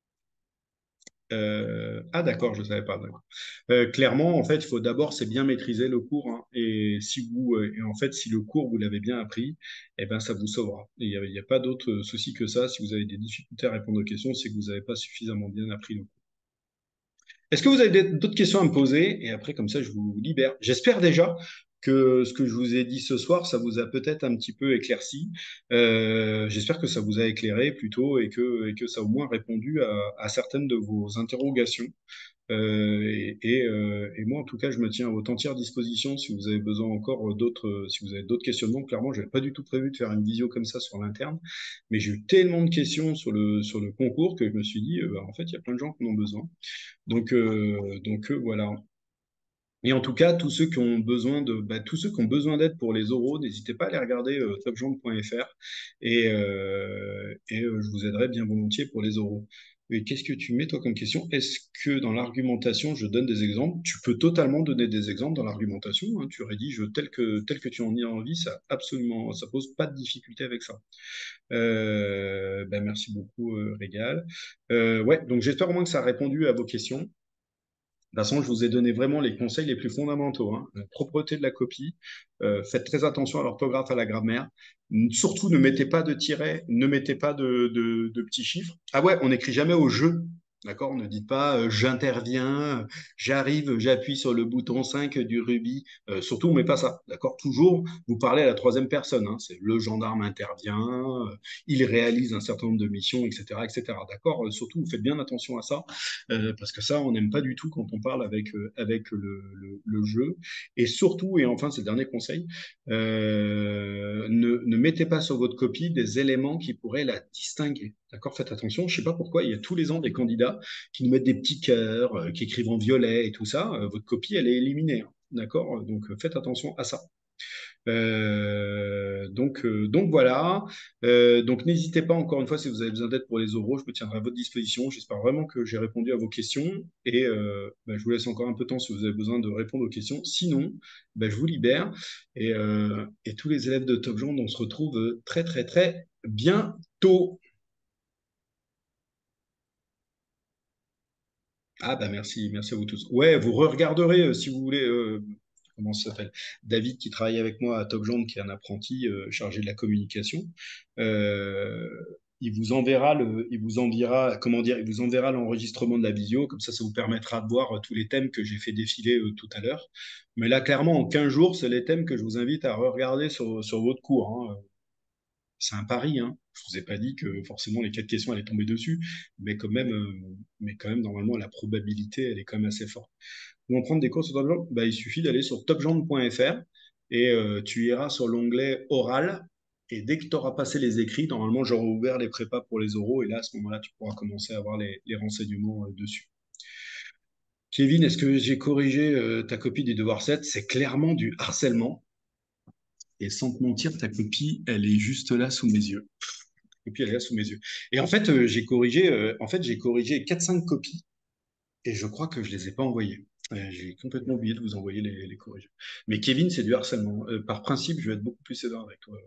Speaker 1: Euh, ah d'accord, je ne savais pas. D'accord. Euh, clairement, en fait, il faut d'abord c'est bien maîtriser le cours, hein. Et si vous, euh, et en fait, si le cours vous l'avez bien appris, eh ben ça vous sauvera. Il n'y a, il y a pas d'autre euh, souci que ça. Si vous avez des difficultés à répondre aux questions, c'est que vous n'avez pas suffisamment bien appris le cours. Est-ce que vous avez des- d'autres questions à me poser? Et après, comme ça, je vous libère. J'espère déjà que ce que je vous ai dit ce soir, ça vous a peut-être un petit peu éclairci. Euh, j'espère que ça vous a éclairé plutôt et que, et que ça a au moins répondu à, à certaines de vos interrogations. Euh, et, et, euh, et moi, en tout cas, je me tiens à votre entière disposition si vous avez besoin encore d'autres, si vous avez d'autres questionnements. Clairement, je n'avais pas du tout prévu de faire une visio comme ça sur l'interne, mais j'ai eu tellement de questions sur le, sur le concours que je me suis dit, euh, bah, en fait, il y a plein de gens qui en ont besoin. Donc, euh, donc euh, voilà. Et en tout cas, tous ceux qui ont besoin de, bah, tous ceux qui ont besoin d'aide pour les oraux, n'hésitez pas à aller regarder euh, topjambe point f r et, euh, et euh, je vous aiderai bien volontiers pour les oraux. Et qu'est-ce que tu mets toi comme question? Est-ce que dans l'argumentation, je donne des exemples? Tu peux totalement donner des exemples dans l'argumentation, hein. Tu rédiges tel que, tel que tu en as envie, ça absolument, ça pose pas de difficulté avec ça. Euh, ben, merci beaucoup, euh, Régal. Euh, ouais, donc j'espère au moins que ça a répondu à vos questions. De toute façon, je vous ai donné vraiment les conseils les plus fondamentaux, hein. La propreté de la copie, euh, faites très attention à l'orthographe, à la grammaire. Surtout, ne mettez pas de tirets, ne mettez pas de, de- de petits chiffres. Ah ouais, on n'écrit jamais au jeu. D'accord? Ne dites pas euh, j'interviens, euh, j'arrive, j'appuie sur le bouton cinq du rubis. Euh, surtout, on ne met pas ça. D'accord? Toujours, vous parlez à la troisième personne, hein. C'est le gendarme intervient, euh, il réalise un certain nombre de missions, et cetera, et cetera. D'accord? Euh, surtout, vous faites bien attention à ça euh, parce que ça, on n'aime pas du tout quand on parle avec, euh, avec le, le, le jeu. Et surtout, et enfin, c'est le dernier conseil, euh, ne, ne mettez pas sur votre copie des éléments qui pourraient la distinguer. D'accord? Faites attention. Je ne sais pas pourquoi, il y a tous les ans des candidats qui nous mettent des petits cœurs, euh, qui écrivent en violet et tout ça. Euh, votre copie, elle est éliminée, hein. D'accord? Donc, euh, faites attention à ça. Euh, donc, euh, donc voilà. Euh, donc n'hésitez pas encore une fois si vous avez besoin d'aide pour les oraux, je me tiendrai à votre disposition. J'espère vraiment que j'ai répondu à vos questions et euh, bah, je vous laisse encore un peu de temps si vous avez besoin de répondre aux questions. Sinon, bah, je vous libère et, euh, et tous les élèves de Top Job, on se retrouve très très très bientôt. Ah bah merci, merci à vous tous. Ouais, vous re-regarderez euh, si vous voulez. Euh, comment ça s'appelle? David qui travaille avec moi à Top Job, qui est un apprenti euh, chargé de la communication. Euh, il vous enverra le, il vous enverra, comment dire, il vous enverra l'enregistrement de la visio. Comme ça, ça vous permettra de voir euh, tous les thèmes que j'ai fait défiler euh, tout à l'heure. Mais là, clairement, en quinze jours, c'est les thèmes que je vous invite à re-regarder sur, sur votre cours, hein. C'est un pari, hein. Je vous ai pas dit que forcément les quatre questions allaient tomber dessus, mais quand même, euh, mais quand même normalement la probabilité elle est quand même assez forte. Pour en prendre des cours sur TopJambe, bah, il suffit d'aller sur topjambe point f r et euh, tu iras sur l'onglet oral. Et dès que tu auras passé les écrits, normalement j'aurai ouvert les prépas pour les oraux et là à ce moment-là tu pourras commencer à avoir les, les renseignements euh, dessus. Kevin, est-ce que j'ai corrigé euh, ta copie des devoirs sept? C'est clairement du harcèlement. Et sans te mentir, ta copie, elle est juste là sous mes yeux. Et puis elle est là sous mes yeux. Et en fait, euh, j'ai corrigé, euh, en fait, j'ai corrigé quatre cinq copies Et je crois que je les ai pas envoyés. Euh, J'ai complètement oublié de vous envoyer les, les corrections. Mais Kevin, c'est du harcèlement. Euh, par principe, je vais être beaucoup plus sévère avec toi.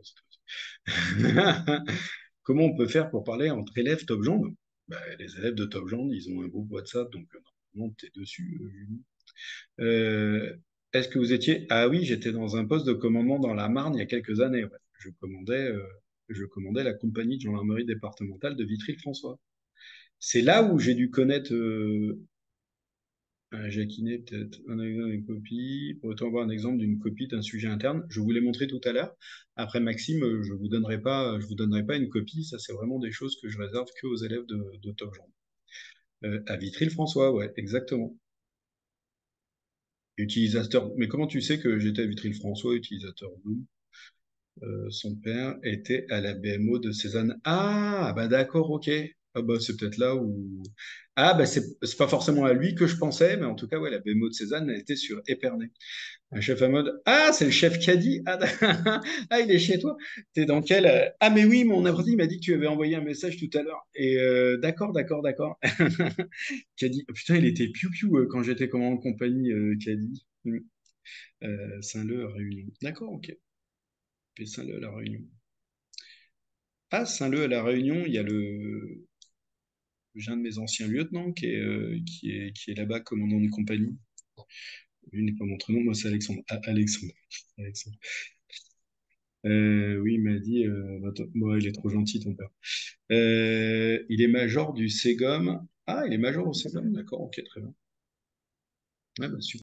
Speaker 1: Comment on peut faire pour parler entre élèves Top Job? Bah, les élèves de Top Job, ils ont un groupe WhatsApp, donc euh, normalement, tu es dessus. euh, Julie. Euh, Est-ce que vous étiez... Ah oui, j'étais dans un poste de commandement dans la Marne il y a quelques années. Ouais. Je commandais, euh, je commandais la compagnie de gendarmerie départementale de Vitry-le-François. C'est là où j'ai dû connaître euh, un Jacquinet, peut-être un exemple d'une copie. Pourrait-on avoir un exemple d'une copie d'un sujet interne? Je vous l'ai montré tout à l'heure. Après, Maxime, euh, je vous donnerai pas, je vous donnerai pas une copie. Ça, c'est vraiment des choses que je réserve que aux élèves de, de Top Jean. Euh, à Vitry-le-François, ouais, exactement. Utilisateur. Mais comment tu sais que j'étais à Vitry-le-François, utilisateur Bloom? Euh, son père était à la B M O de Cézanne. Ah, bah d'accord, ok. Ah bah c'est peut-être là où... Ah bah c'est c'est pas forcément à lui que je pensais, mais en tout cas, ouais, la B M O de Cézanne, elle était sur Épernay. Un chef à mode. Ah, c'est le chef Caddy. Ah, ah, il est chez toi. T'es dans quel... euh, Ah, mais oui, mon apprenti m'a dit que tu avais envoyé un message tout à l'heure. Et euh, d'accord, d'accord, d'accord. Caddy. Oh, putain, il était piou-piou euh, quand j'étais commandant de compagnie, euh, Caddy. Hmm. Euh, Saint-Leu à Réunion. D'accord, ok. Puis Saint-Leu à la Réunion. À Saint-Leu à la Réunion, il y a le... J'ai un de mes anciens lieutenants qui est, euh, qui est, qui est là-bas, commandant de compagnie. Lui n'est pas mon prénom, moi c'est Alexandre. Ah, Alexandre. Alexandre. Euh, oui, il m'a dit, euh, attends, bon, il est trop gentil ton père. Euh, il est major du Ségom. Ah, il est major au Ségom, d'accord, ok, très bien. Ouais, bah, super.